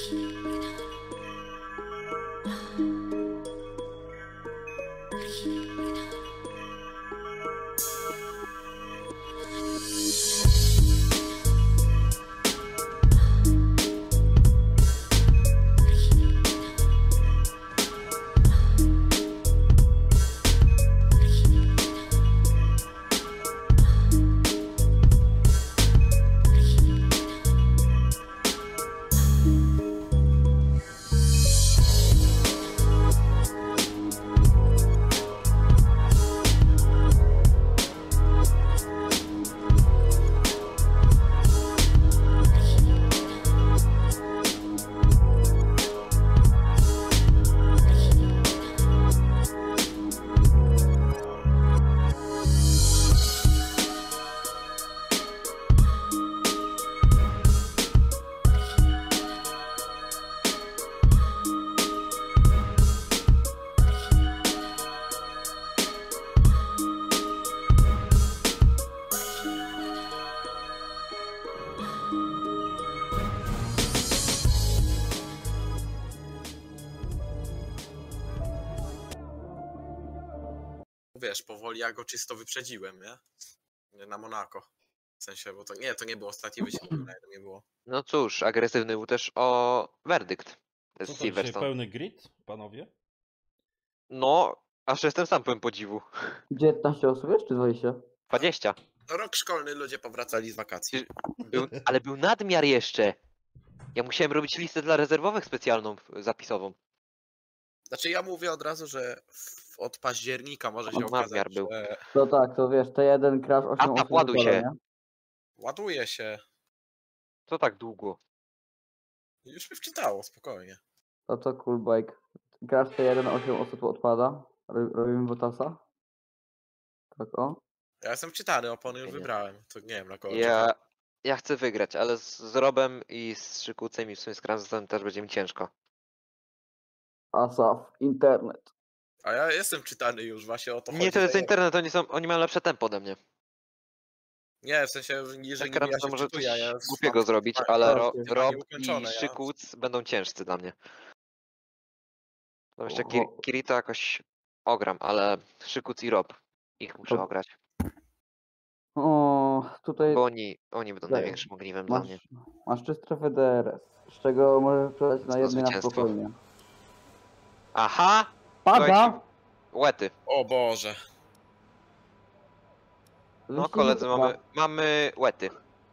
Wiesz, powoli ja go czysto wyprzedziłem, nie? Na Monako. W sensie, bo to nie było ostatni wyścig, nie było. No cóż, agresywny był też o werdykt. To Co jest to dzisiaj, Silverstone. pełny grid, panowie? No, aż jestem sam pełen podziwu. 19 osób jest czy 20? 20. Rok szkolny, ludzie powracali z wakacji. Ale był nadmiar jeszcze. Ja musiałem robić listę dla rezerwowych specjalną, zapisową. Znaczy ja mówię od razu, że od października może się Nadmiar okazać, był. że To tak, to wiesz, T1 crash 8 A, osób. ładuj wypada, się. nie? ładuje się. Co tak długo? Już mi wczytało, spokojnie. To cool bike. Crash T1 8 osób odpada. Robimy Botasa. Tak o. Ja jestem wczytany, opony już Nie. wybrałem. To nie wiem na kogo. Ja chcę wygrać, ale z Robem i z Szykucem i w sumie z Kranzem też będzie mi ciężko. Asaf, internet. A ja jestem czytany już, właśnie o to chodzi. Nie, to jest że- internet, oni mają lepsze tempo ode mnie. Nie, w sensie, że Kranz ja się może coś wczytuję, ja głupiego mam- zrobić, mam- ale tak, nie ma Rob nieukończone, i ja- Szykuc będą ciężcy dla mnie. No jeszcze Oho. Kirito jakoś ogram, ale Szykuc i Rob ich muszę To- ograć. O, tutaj Bo oni będą Daj. największym ogniwem dla mnie. masz 3 strefy DRS, z czego możesz sprzedać na Co jednej na zwycięstwo. spokojnie. Aha! Pada! Słuchajcie, Łety. O Boże. No Wyścig koledzy, pada. mamy łety.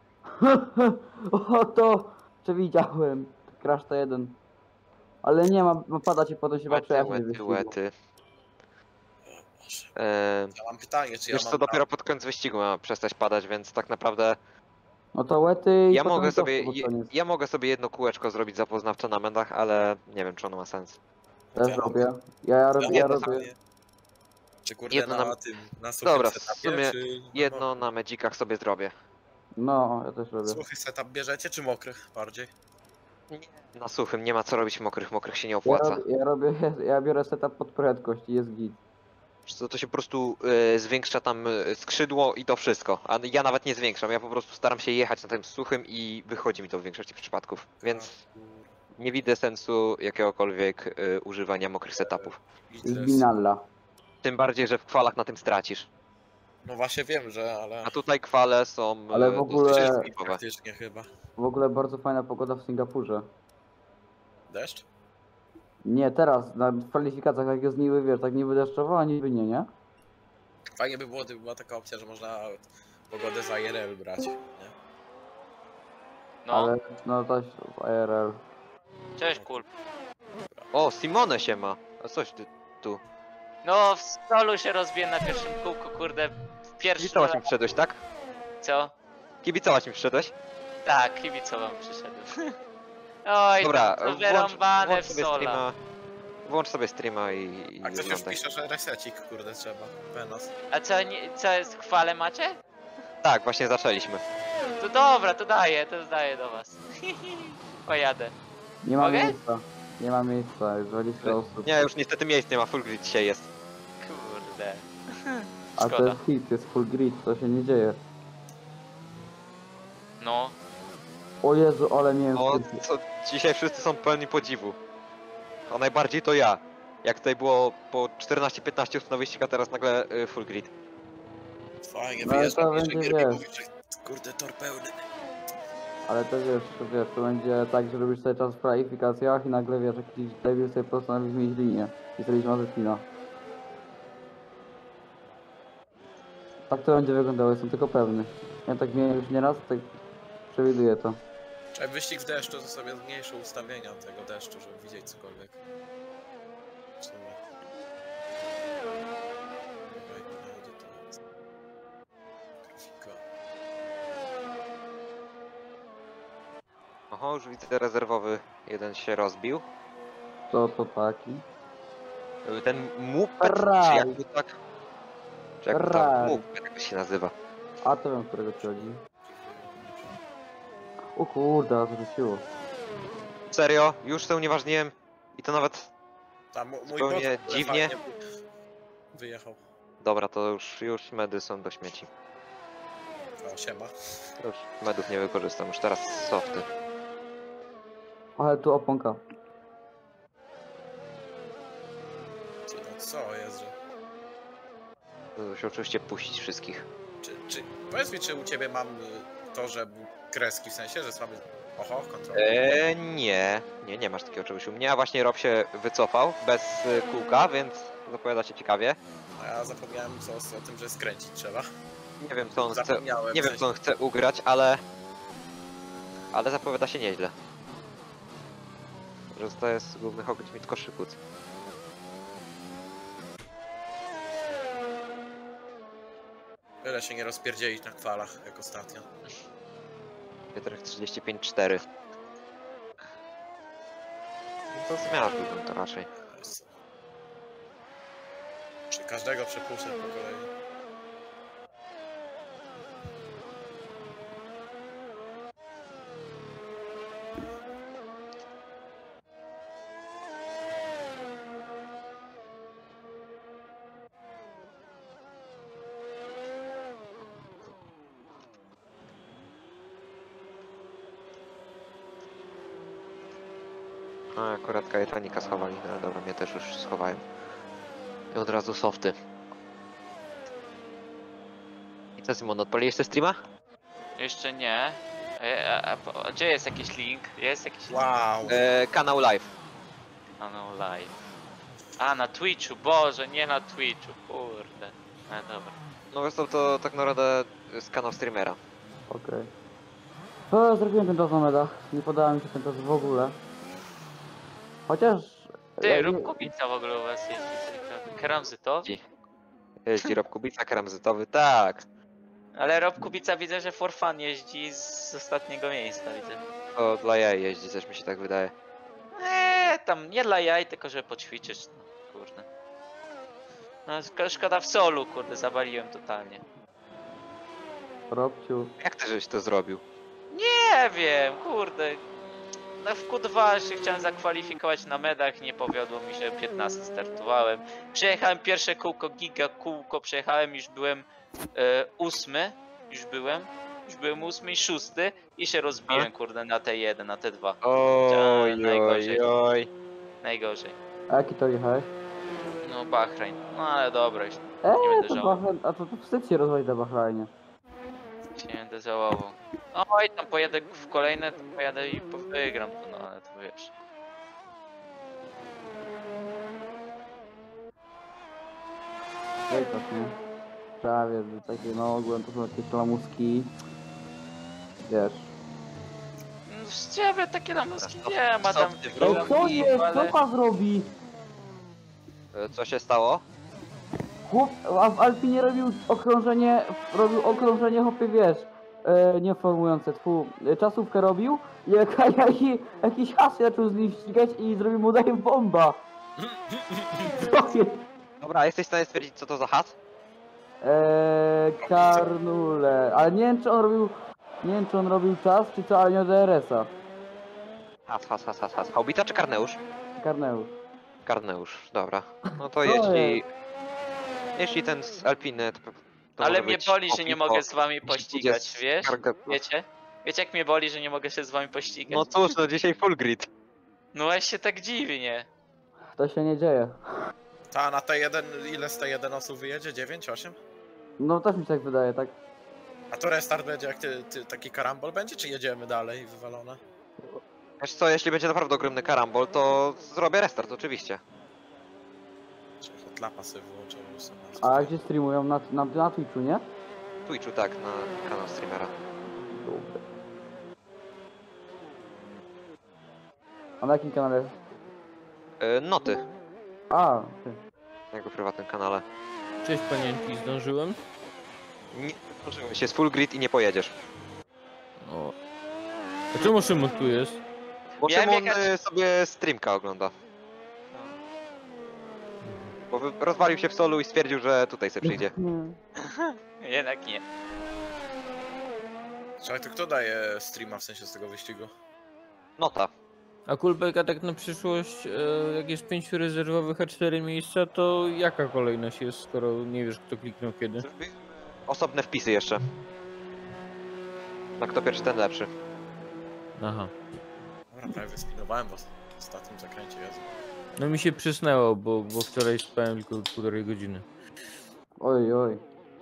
O, to przewidziałem. Crash T1. Ale nie ma padać i potem się chyba Łety, przejaśnić w łety, wyścigu. łety. O Boże. Eee, Ja mam pytanie, czy ja wiesz mam co, dopiero pod koniec wyścigu ma przestać padać, więc tak naprawdę No to łety i ja potem mogę, to sobie, pod koniec. ja mogę sobie jedno kółeczko zrobić zapoznawczo na mendach, ale nie wiem, czy ono ma sens. Też ja mam- robię. Ja robię. pytanie, czy kurde Jedno na na- tym, na suchym Dobra, w setupie, sumie czy... jedno na medzikach sobie zrobię. No, ja też robię. Suchy setup bierzecie, czy mokry bardziej? Na suchym, nie ma co robić mokrych się nie Ja, opłaca. ja biorę setup pod prędkość i jest git. Wiesz co, to się po prostu zwiększa tam skrzydło i to wszystko. A ja nawet nie zwiększam, ja po prostu staram się jechać na tym suchym i wychodzi mi to w większości przypadków. Więc nie widzę sensu jakiegokolwiek używania mokrych setupów. Z Binalla. Tym bardziej, że w kwalach na tym stracisz. No właśnie wiem, że, ale... A tutaj kwale są Ale w ogóle- dosyć skipowe. Praktycznie chyba. W ogóle bardzo fajna pogoda w Singapurze. Deszcz? Nie, teraz, na kwalifikacjach jak jest niby, wiesz, tak niby deszczowo, a niby nie? Fajnie by było, gdyby była taka opcja, że można pogodę za IRL brać, nie? No, Ale no to w IRL. cześć kul. O, Simone się ma. A coś ty tu. No, w stolu się rozbiję na pierwszym kółku, kurde. W pierwszym... Kibicować mi przyszedłeś, tak? Co? Kibicować mi przyszedłeś? Tak, kibicowałem przyszedłem. Oj, Dobra, to wyrąbane w sobie sola. streama. Włącz sobie streama i A ktoś już oglądaj. pisze, że resecik, kurde, trzeba. Venos. A co jest chwale macie? Tak, właśnie zaczęliśmy. To dobra, to daję do was. Pojadę. Nie ma Mogę? miejsca. Nie ma miejsca, jest 20 osób. Nie, już niestety miejsc nie ma, full grid dzisiaj jest. Kurde. A to Szkoda. jest hit, jest full grid, to się nie dzieje. No. O Jezu, ale miałem No, wstyd. co, dzisiaj wszyscy są pełni podziwu. A najbardziej to ja. Jak tutaj było po 14-15 osób na wyścig, a teraz nagle full grid. Fajnie, No, ale wyjeżdżam to bliżej będzie, Gierbi, wiesz. mówi, że kurde, tor pełny. Ale to wiesz, to będzie tak, że robisz sobie czas w kwalifikacjach i nagle wiesz, jakiś debil sobie postanowi zmienić linię i zrobić Mazepina. Tak to będzie wyglądało, jestem tylko pewny. Ja tak miałem już nieraz, tak przewiduję to. Trzeba wyścig w deszczu, to sobie zmniejszę ustawienia tego deszczu, żeby widzieć cokolwiek. W sumie. Dobra, gdzie to jest? Grafika. Oho, już widzę rezerwowy. Jeden się rozbił. Co to taki? Ten mupet, czy Raj. jakby tak... Czy jakby tam Raj. mupet jakoś się nazywa. A to wiem, którego ci chodzi. O kurde, zrzuciło. Serio? Już się unieważniłem. I to nawet... Tam mój Zupełnie bot dziwnie. fajnie wyjechał. Dobra, to już medy są do śmieci. O, siema. Już medów nie wykorzystam, już teraz softy. Ale tu oponka. Ty, no co jest, że... To się oczywiście puścić wszystkich. Powiedz mi, czy u ciebie mam to, że kreski, w sensie, że słaby... Oho, kontrola. Nie masz takiego czegoś u mnie, a właśnie Rob się wycofał bez kółka, więc zapowiada się ciekawie. A ja zapomniałem o tym, że skręcić trzeba. Nie wiem co on chce, Zapomniałem. nie wiem co on chce ugrać, ale zapowiada się nieźle. Że to jest główny hobbit mi tylko szykuc. Byle się nie rozpierdzielić na kwalach, jak ostatnio. Piotrek 35-4. No to zmiana wygląda to raczej. Czy każdego przepuszczę po kolei? No akurat Kajetanika schowali, no ale dobra, mnie też już schowałem. I od razu softy. I co Simon, odpaliłeś te streama? Jeszcze nie. A gdzie jest jakiś link? Jest jakiś link? Wow! Kanał live. A no live. A na Twitchu, Boże, nie na Twitchu, kurde. No dobra. No wiesz co, to tak naprawdę z kanał streamera. Okej. To zrobiłem ten czas na medach. Nie podała mi się ten czas w ogóle. Chociaż... Ty, rób kubica w ogóle u was jest. Keramzytowi? Jeździ Rob Kubica, keramzytowy, tak. Ale Rob Kubica widzę, że for fun jeździ z ostatniego miejsca, widzę. To dla jaj jeździ, też mi się tak wydaje. Tam nie dla jaj, tylko żeby poćwiczyć, no, kurde. No, szkoda w solu, kurde, zawaliłem totalnie. Robciu. Jak ty żeś to zrobił? Nie wiem, kurde. No w Q2 się chciałem zakwalifikować na medach, nie powiodło mi się, 15 startowałem. Przejechałem pierwsze kółko, giga kółko, przejechałem, już byłem 8, już byłem 8 i 6 i się rozbiłem, kurde, na T1, na T2. Oj, najgorzej. oj. Najgorzej. A jaki to jechałeś? No Bahrain, no ale dobra, już będę To żałował. Bahrain, a to wstyd się rozwalić na Bahrajnie. się nie będę żałował. No i tam pojadę w kolejne, to pojadę i wygram to, no ale to wiesz. Wielkość, nie? Prawie, że takie, no ogółem to są takie klamuski. Wiesz. No z ciebie takie lamuski nie ma tam. Softy Ej, wróg. co jest? Co ale... pan robi? Co się stało? Chłop, a w Alpinie robił okrążenie hopy, wiesz, nie formujące, czasówkę robił i jakiś has zaczął z nim ścigać i zrobił mu daje bomba. Co jest? Dobra, jesteś w stanie stwierdzić co to za has? Karnule, ale nie wiem czy on robił czas, czy co, ale nie od DRS-a. Has. Haubica czy Karneusz? Karneusz. Karneusz, dobra. No to Co jeśli ten z Alpiny, to Ale może mnie być boli, że Opi nie po- mogę z wami jeśli pościgać, pójdzie z wiesz? Karga- Wiecie? Wiecie jak mnie boli, że nie mogę się z wami pościgać? No cóż, no dzisiaj full grid. No ja się tak dziwi, nie? To się nie dzieje. Ta na T1, ile z T1 osób wyjedzie? 9, 8? No też mi się tak wydaje, tak? A to restart będzie jak taki karambol będzie, czy jedziemy dalej wywalone? Wiesz co, jeśli będzie naprawdę ogromny karambol, to zrobię restart, oczywiście. Czy hotlapa sobie włączę? już sobie A gdzie streamują? Na Twitchu, nie? Twitchu tak, na kanał streamera. Dobra. A na jakim kanale? Noty, A, ty. na jego prywatnym kanale. Cześć panienki, zdążyłem? Nie zdążyłeś, jest full grid i nie pojedziesz. O. A czemu Szymon tu jest? Bo Miałem Szymon jechać- sobie streamka ogląda. Bo rozwalił się w solu i stwierdził, że tutaj sobie przyjdzie. Jednak nie. Czekaj, to kto daje streama w sensie z tego wyścigu? Nota. A Kulbek, a tak na przyszłość, jak jest 5 rezerwowych, a 4 miejsca, to jaka kolejność jest, skoro nie wiesz kto kliknął kiedy? Osobne wpisy jeszcze. Na kto pierwszy, ten lepszy. Aha. Dobra, prawie wyspinowałem was w ostatnim zakręcie, Jezu. No mi się przysnęło, bo wczoraj spałem tylko 1,5 godziny. Oj, oj.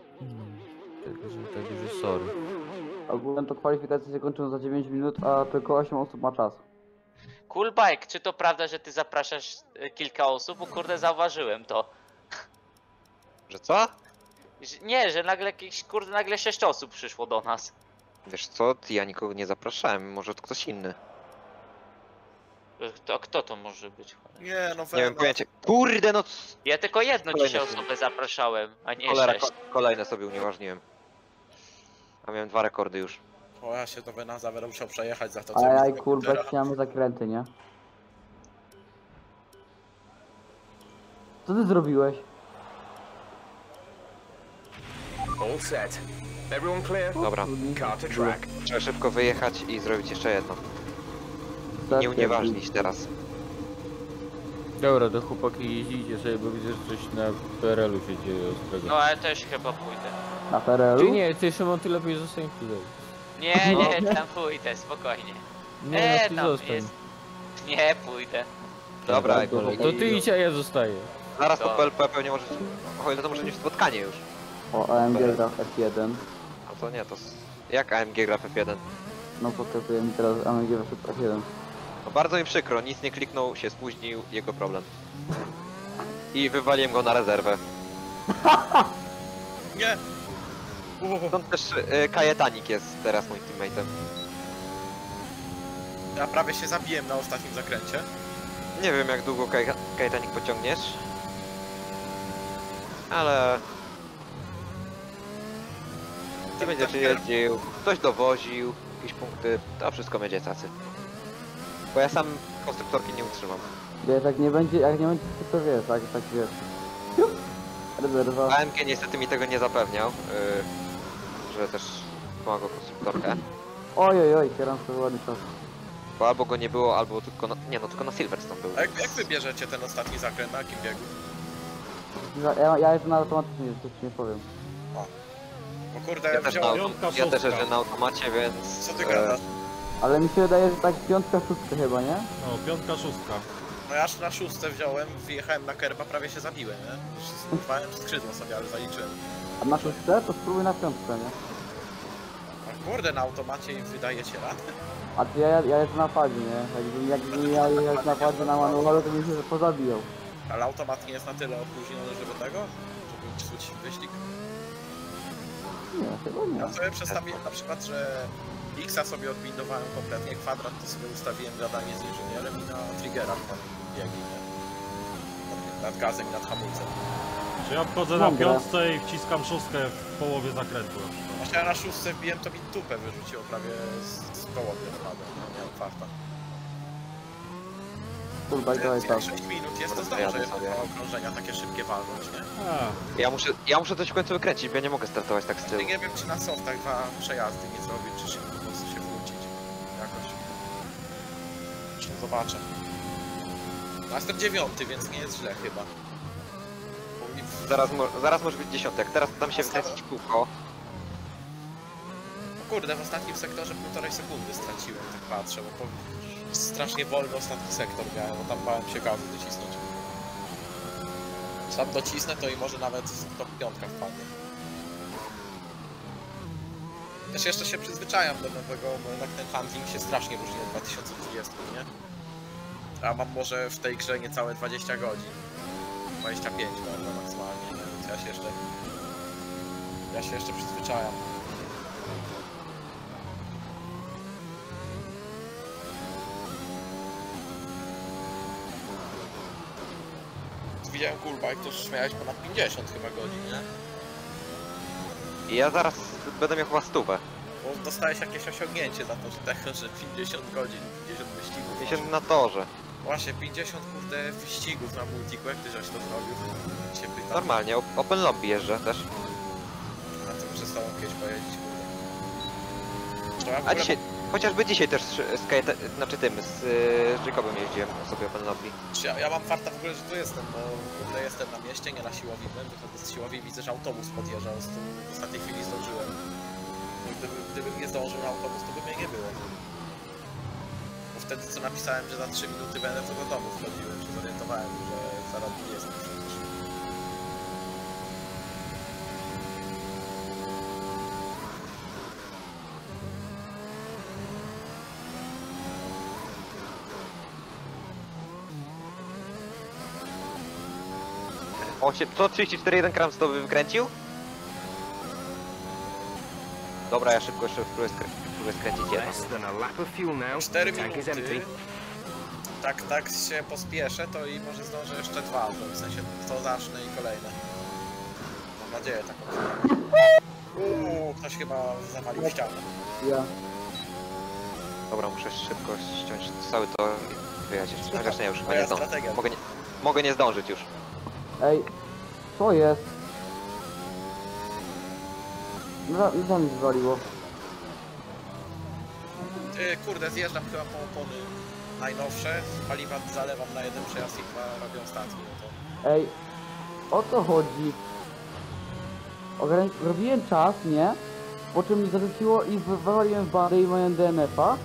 Także sorry. Ogólnie to kwalifikacje się kończą za 9 minut, a tylko 8 osób ma czas. Cool bike, czy to prawda, że ty zapraszasz kilka osób? Bo kurde zauważyłem to. Że co? Nie, że nagle jakieś kurde nagle 6 osób przyszło do nas. Wiesz co, ja nikogo nie zapraszałem, może to ktoś inny. To kto to może być? Nie, no Nie wiem, pojęcie. Kurde, no Ja tylko jedną Kolejny dzisiaj film. osobę zapraszałem, a nie cholera, 6. kolejne sobie unieważniłem. A miałem 2 rekordy już. O, ja się to Wenaza będę musiał przejechać za to, Ajaj, mi z kurwa, komputera. ścinamy zakręty, nie? Co ty zrobiłeś? All set. Everyone clear? Dobra, Car to track. trzeba szybko wyjechać i zrobić jeszcze jedno. Nie unieważnić teraz. Dobra, to chłopaki jeździcie sobie, bo widzę, że coś na PRL-u się dzieje ostrego. No ale też chyba pójdę. Na PRL-u? Czy nie, ty Szymon, ty lepiej zostań tutaj. Nie, tam pójdę, spokojnie. Nie, no ty tam zostań. jest. Nie pójdę. Dobra, To ty idź, a ja zostaję. zaraz po To- PLP pewnie może... O ile to może być spotkanie już. O, AMG gra w F1. No to nie, to... Jak AMG gra w F1? No pokazuję mi teraz AMG w F1. No bardzo mi przykro, nic nie kliknął, się spóźnił, jego problem. I wywaliłem go na rezerwę. Nie! Stąd też Kajetanik jest teraz moim teammate'em. Ja prawie się zabiłem na ostatnim zakręcie. Nie wiem jak długo Kajetanik pociągniesz. Ale... Ty będziesz jeździł, ktoś dowoził, jakieś punkty, to wszystko będzie cacy. Bo ja sam konstruktorki nie utrzymam. Wiesz, jak nie będzie, to wiesz, tak wiesz. Ciup. Rezerwa. AMG niestety mi tego nie zapewniał, że też ma go konstruktorkę. Oj, oj, oj, kieram sobie ładny czas. Bo albo go nie było, albo tylko na... Nie no, tylko na Silverstone był. A jak wy bierzecie ten ostatni zakręt, na jakim biegu? Ja jestem na automatycznie, to ci nie powiem. Bo kurde, Ja też, na, wziąłem... ja też jeżdżę na automacie, więc... Co ty gadasz? Ale mi się wydaje, że tak piątka, szóstka chyba, nie? No, piątka, szóstka. No ja aż na szóstce wziąłem, wyjechałem na kerba, prawie się zabiłem, nie? Spróbowałem skrzydło sobie, ale zaliczyłem. A na szóstce? To spróbuj na piątce, nie? A kurde, na automacie im wydaje się radę. A ty ja jestem na padzie, nie? Jakbym ja jechał na padzie na manualu, to bym się pozabijał. Ale automat nie jest na tyle opóźniony, żeby tego? Żeby psuć wyścig. Nie, chyba nie. Ja sobie przestawiłem na przykład, że X-a sobie odbindowałem kompletnie, kwadrat to sobie ustawiłem gadanie z inżynierem i na triggerach tam biegi, nie? Nad gazem i nad hamulcem. Czy ja wchodzę na Dobra. piątce i wciskam szóstkę w połowie zakrętu. na przykład. Właśnie ja na szóstce wbiłem, to mi dupę wyrzuciło prawie z połowy odpadem, no miałem farta. Kurwa, dawaj tak. 6 minut jest, to Dobra, zdążę jadę sobie. dwa okrążenia takie szybkie walnąć, nie? A, Ja muszę coś w końcu wykręcić, bo ja nie mogę startować tak z tyłu. Nie wiem, czy na softach 2 przejazdy nie zrobić, czy szybko po prostu się wrócić. Jakoś. Jeszcze zobaczę. No, jestem 9, więc nie jest źle chyba. Bo mi Zaraz może być 10. Jak teraz tam się wykręcić kółko, kurde, w ostatnim sektorze 1,5 sekundy straciłem, tak patrzę, bo strasznie wolny ostatni sektor miałem, bo tam bałem się gazu docisnąć. Sam docisnę, to i może nawet top 5 wpadnie. Też jeszcze się przyzwyczajam do nowego, bo jednak ten handling się strasznie różni od 2020, nie? A mam może w tej grze niecałe 20 godzin. 25 no, maksymalnie, nie? Więc ja się jeszcze przyzwyczajam. Widziałem Coolbike, to już miałeś ponad 50 chyba godzin, nie? I ja zaraz będę miał chyba 100. Bo dostałeś jakieś osiągnięcie za to, że 50 godzin, 50 wyścigów. 50 na torze. Właśnie, 50 kurde wyścigów na multiku, jak ty żeś to zrobił? Się pytam. Normalnie, open lobby jeżdżę też. Na tym przez tobą kiedyś pojeździć, kurde. To ja w A ogóle dzisiaj, chociażby dzisiaj też znaczy tym, z Jacobem jeździłem sobie open lobby. Ja mam farta w ogóle, że tu jestem, bo kurde jestem na mieście, nie na siłowni, wychodzę z siłowni i widzę, że autobus podjeżdżał, z tym w ostatniej chwili zdążyłem. No, gdybym nie zdążył na autobus, to by mnie nie było. Bo wtedy co napisałem, że za 3 minuty będę, to do domu wchodziłem, się zorientowałem, że zaraz jestem przecież. Co 34,1 gram to by wykręcił? Dobra, ja szybko jeszcze spróbuję skręcić jedno. Less than a lap of fuel now. 4 Tank is empty. minuty. Tak się pospieszę, to i może zdążę jeszcze 2, no, w sensie to zacznę i kolejne. Mam nadzieję taką. Ktoś chyba zawalił w ścianę. Ja. Dobra, muszę szybko ściąć cały to i wyjechać jeszcze. Chociaż nie, już chyba Moja nie zdążę. strategia. Mogę nie zdążyć już. Ej, co jest? No za mi zwaliło. Kurde, zjeżdżam chyba po opony najnowsze, paliwa zalewam na jeden przejazd i chyba robią stację. No to... Ej, o co chodzi? Robiłem czas, nie? Po czym mi zarzuciło i wywaliłem w bandę i moją DNF-a.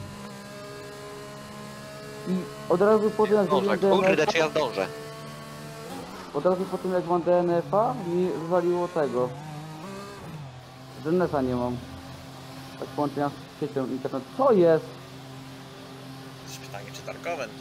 I od razu po tym jak Zdążę, zrobiłem kurde, DNF-a, czy ja zdążę? od razu po tym jak mam DNF-a mi wywaliło tego. DNF-a nie mam. Tak połączenia z siecią internet. Co jest? Jakieś pytanie, czy Tarkowen?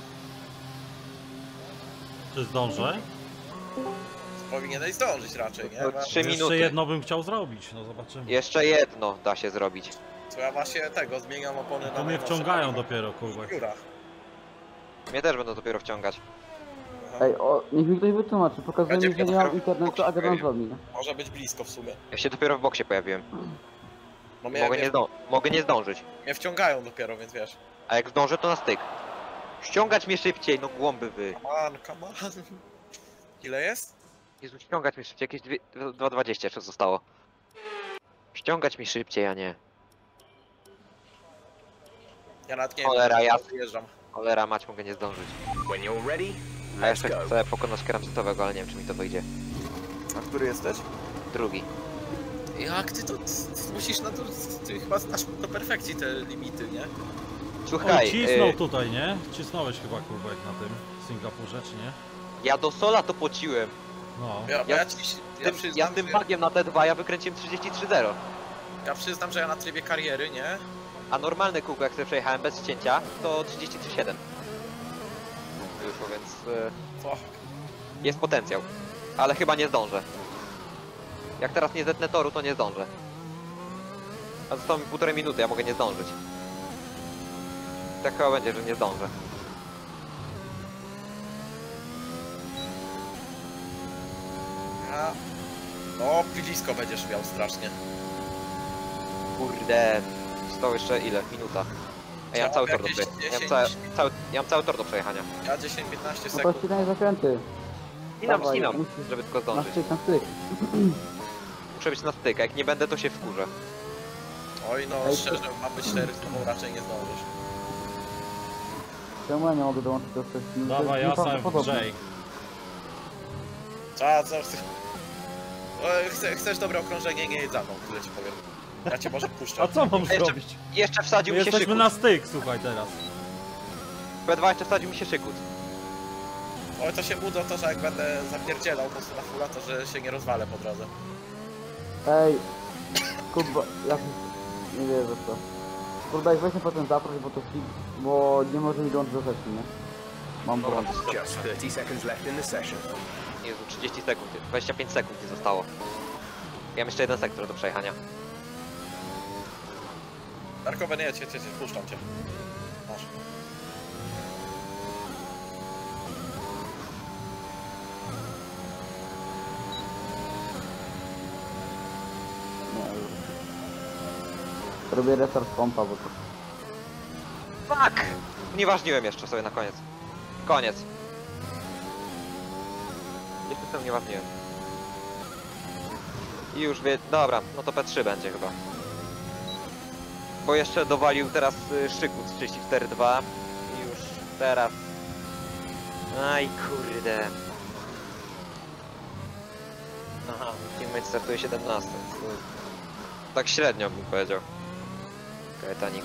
Czy zdążę? Powinieneś zdążyć raczej, nie? No, Bo- 3 Jeszcze minuty. jedno bym chciał zrobić, no zobaczymy. Jeszcze jedno da się zrobić. To ja właśnie tego, zmieniam opony na To mnie najnowsze wciągają paliwa. dopiero, kurwa. W biurach. Mnie też będą dopiero wciągać. Aha. Ej, niech mi ktoś wytłumaczy. Pokazuje mi, że nie mam internetu, a gadam z wami. Może być blisko w sumie. Ja się dopiero w boksie pojawiłem. No Mogę nie zdążyć. mnie wciągają dopiero, więc wiesz. A jak zdążę, to na styk. Ściągać mnie szybciej, no głąby wy. Come on. Ile jest? Jezu, ściągać mnie szybciej, jakieś 2,20 jeszcze zostało. Ściągać mi szybciej, a nie. Ja nawet nie Cholera, wiem, ja- wyjeżdżam. Cholera mać, mogę nie zdążyć. When you're ready, A let's jeszcze go. chcę pokonać kieramzytowego, ale nie wiem, czy mi to wyjdzie. A który jesteś? Drugi. Jak ty to musisz na to... Ty chyba znasz do perfekcji te limity, nie? Słuchaj, Oj, cisnął tutaj, nie? Cisnąłeś chyba, kurwa, jak na tym Singapurze, czy nie? ja do sola to pociłem. No. Ja tym bagiem na T2 ja wykręciłem 33,0. Ja przyznam, że ja na trybie kariery, nie? A normalne kółko, jak sobie przejechałem bez cięcia, to 33,7. Wyszło, więc Fuck. jest potencjał. Ale chyba nie zdążę. Jak teraz nie zetnę toru, to nie zdążę. A zostało mi 1,5 minuty, ja mogę nie zdążyć. Tak chyba będzie, że nie zdążę. Ja... No, blisko będziesz miał strasznie. Kurde, zostało jeszcze ile? Minuta. A ja mam cały tor do Jakieś przejechania. 10. Ja mam cały tor do przejechania. Ja 10-15 No to sekund. ścinaj zakręty. Ścinam, Dawaj, ścinam, musisz- żeby tylko Na zdążyć. styk, na styk. Muszę być na styk, a jak nie będę, to się wkurzę. Oj no, Ej, szczerze, mamy 4 z tobą raczej nie zdążysz. Czemu ja nie mogę dołączyć do sesji? Dawaj, ja sam w grze. Co ty? Chcesz dobre okrążenie, nie jedz za mną, tyle ci powiem. Ja cię może puszczę. A co mam Jeszcze- zrobić? Jeszcze wsadził My mi się jesteśmy szykut. na styk, słuchaj teraz. P2 jeszcze wsadził mi się szykut. Oj, to się budzę to, że jak będę zapierdzielał po prostu na fulla, to że się nie rozwalę po drodze. Ej, kurwa, ja nie wierzę w to. Kurwa, jak weźmy potem zaproś, bo to bo nie może mi dołączyć do sesji, nie? Mam Dobra, błąd. to Just 30 seconds left in the session. Jezu, 30 sekund, 25 sekund nie zostało. Ja mam jeszcze jeden sektor do przejechania. Darkowe, nie, cię, puszczam cię. Masz. Nie, już. Robię restart kompa, bo to... Fuck! Unieważniłem jeszcze sobie na koniec. Koniec. Jeszcze tam unieważniłem. I już wie... Dobra, no to P3 będzie chyba. Bo jeszcze dowalił teraz szykut 34.2 i już teraz... Aj kurde. Aha, teammate startuje 17. Tak średnio bym powiedział. Kaetanik.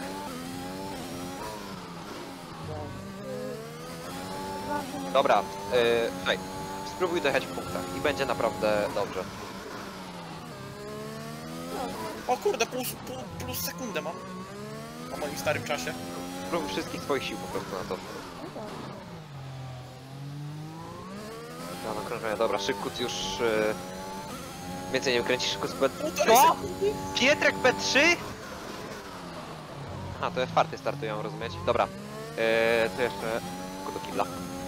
Dobra, słuchaj, spróbuj dojechać w punktach i będzie naprawdę dobrze. O kurde, plus sekundę mam. Po moim starym czasie. Spróbuj wszystkich swoich sił po prostu na to. No, okrążenia, dobra, Szybkuc już... Więcej nie wykręcisz, Szybkuc P... Półtorej Co? sekundy? Pietrek P3? A, to czwarty startują, rozumieć? Dobra, to jeszcze... do kibla.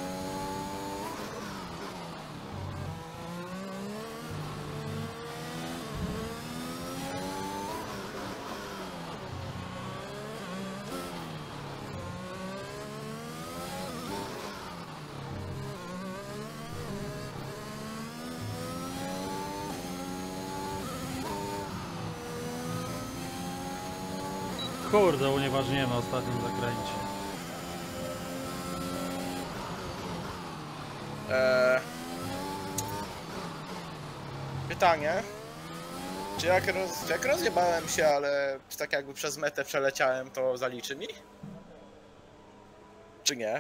Kurde, unieważniłem na ostatnim zakręcie. Pytanie. Czy jak rozjebałem się, ale tak jakby przez metę przeleciałem, to zaliczy mi? Czy nie?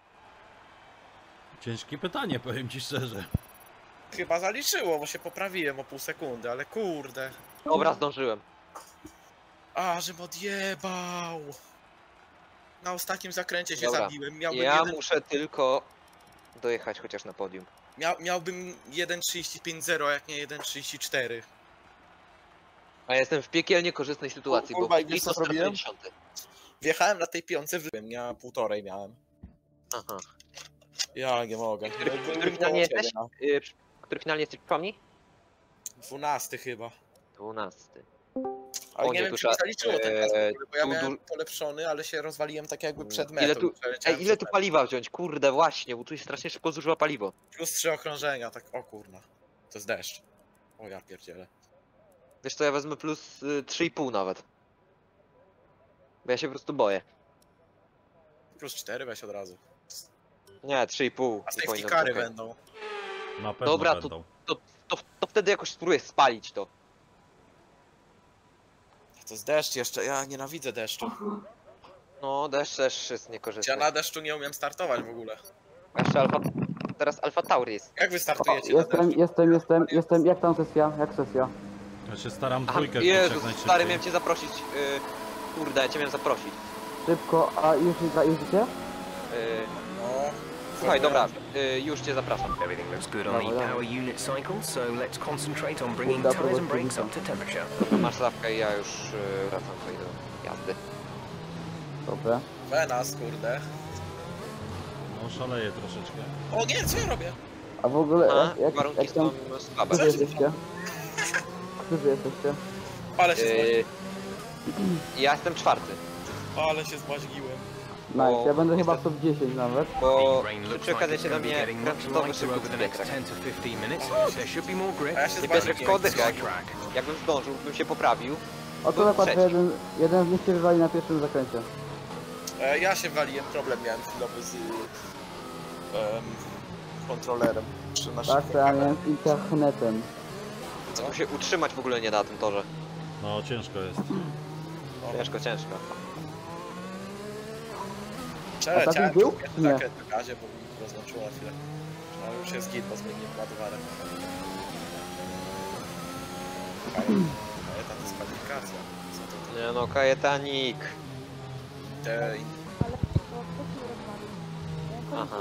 Ciężkie pytanie, powiem ci szczerze. Chyba zaliczyło, bo się poprawiłem o pół sekundy, ale kurde. Dobra, zdążyłem. A, żebym odjebał. Na ostatnim zakręcie się Dobra, zabiłem. Miałbym Ja jeden... muszę tylko dojechać chociaż na podium. Miałbym 1.35.0, jak nie 1.34. A ja jestem w piekielnie korzystnej sytuacji, Kurwa, bo i wiesz, co startuje zrobiłem? 10. Wjechałem na tej piące, ja półtorej miałem. Aha. Ja nie mogę. Który finalnie jesteś? Który finalnie jesteś, przypomnij? 12 chyba. 12. Ale O, nie nie, wiem, tu czy mi trzeba- zaliczyło ten czas, w ogóle, bo ja tu miałem polepszony, ale się rozwaliłem tak jakby przed metą. Ile tu, przeleciałem ile tu przed metą. paliwa wziąć? Kurde, właśnie, bo tu się strasznie szybko zużywa paliwo. Plus 3 okrążenia, tak o kurna. To jest deszcz. O ja pierdzielę. Wiesz co, ja wezmę plus 3,5 nawet. Bo ja się po prostu boję. Plus 4 weź od razu. Nie, 3,5. A nie safety powinno być cary okej. będą. Na pewno Dobra, będą. To wtedy jakoś spróbuję spalić to. To jest deszcz jeszcze, ja nienawidzę deszczu. No, deszcz też jest niekorzystny. Ja na deszczu nie umiem startować w ogóle. Jeszcze teraz Alfa Tauri jest. Jak wy startujecie na Jestem, deszczu? jestem, jak tam sesja? Jak sesja? Ja się staram Aha, dwójkę wbić jak Jezus, najszybciej. stary, miałem cię zaprosić. Kurde, ja cię miałem zaprosić. Szybko, a już jeździcie? No. Słuchaj, dobra, już cię zapraszam. Everything looks good on the Dobra. power unit cycle, so let's concentrate on bringing Kurde, tires and próbuj brakes to. up to temperature. Masz stawkę i ja już wracam tutaj do jazdy. Dobra. Wenas, kurde. No szaleję troszeczkę. O nie, co ja robię? A w ogóle, A, jak warunki tam... są słabe. Którzy jesteście? Którzy jesteście? Ale się zmaźgiłem. Ja jestem czwarty, Ale się zmaźgiłem. Nice, ja będę chyba w niestety- top 10 nawet. bo Rain looks przy like okazji it's się na going to be mnie getting much krętowy lighter szybko over the next Pietrek. 10 to 15 minutes. There should be more grip. A ja się I Pietrek zmaźgiłem. kody jak Track. jakbym zdążył, bym się poprawił. O to Był nakład, że trzeci. jeden z nich się wywali na pierwszym zakręcie. Ja się waliłem, problem miałem chwilowy z kontrolerem. Czy na Tak, szybko to ja gadam. miałem z internetem. Tu się utrzymać w ogóle nie da na tym torze. No ciężko jest. Ciężko, ciężko. Przeleciałem był? Nie. takie na gazie, bo mi rozłączyło na chwilę. No już jest git, bo zmieniłem ładowarek. Ale ta dyskwalifikacja. Co to Nie no, kajetanik. te... Aha.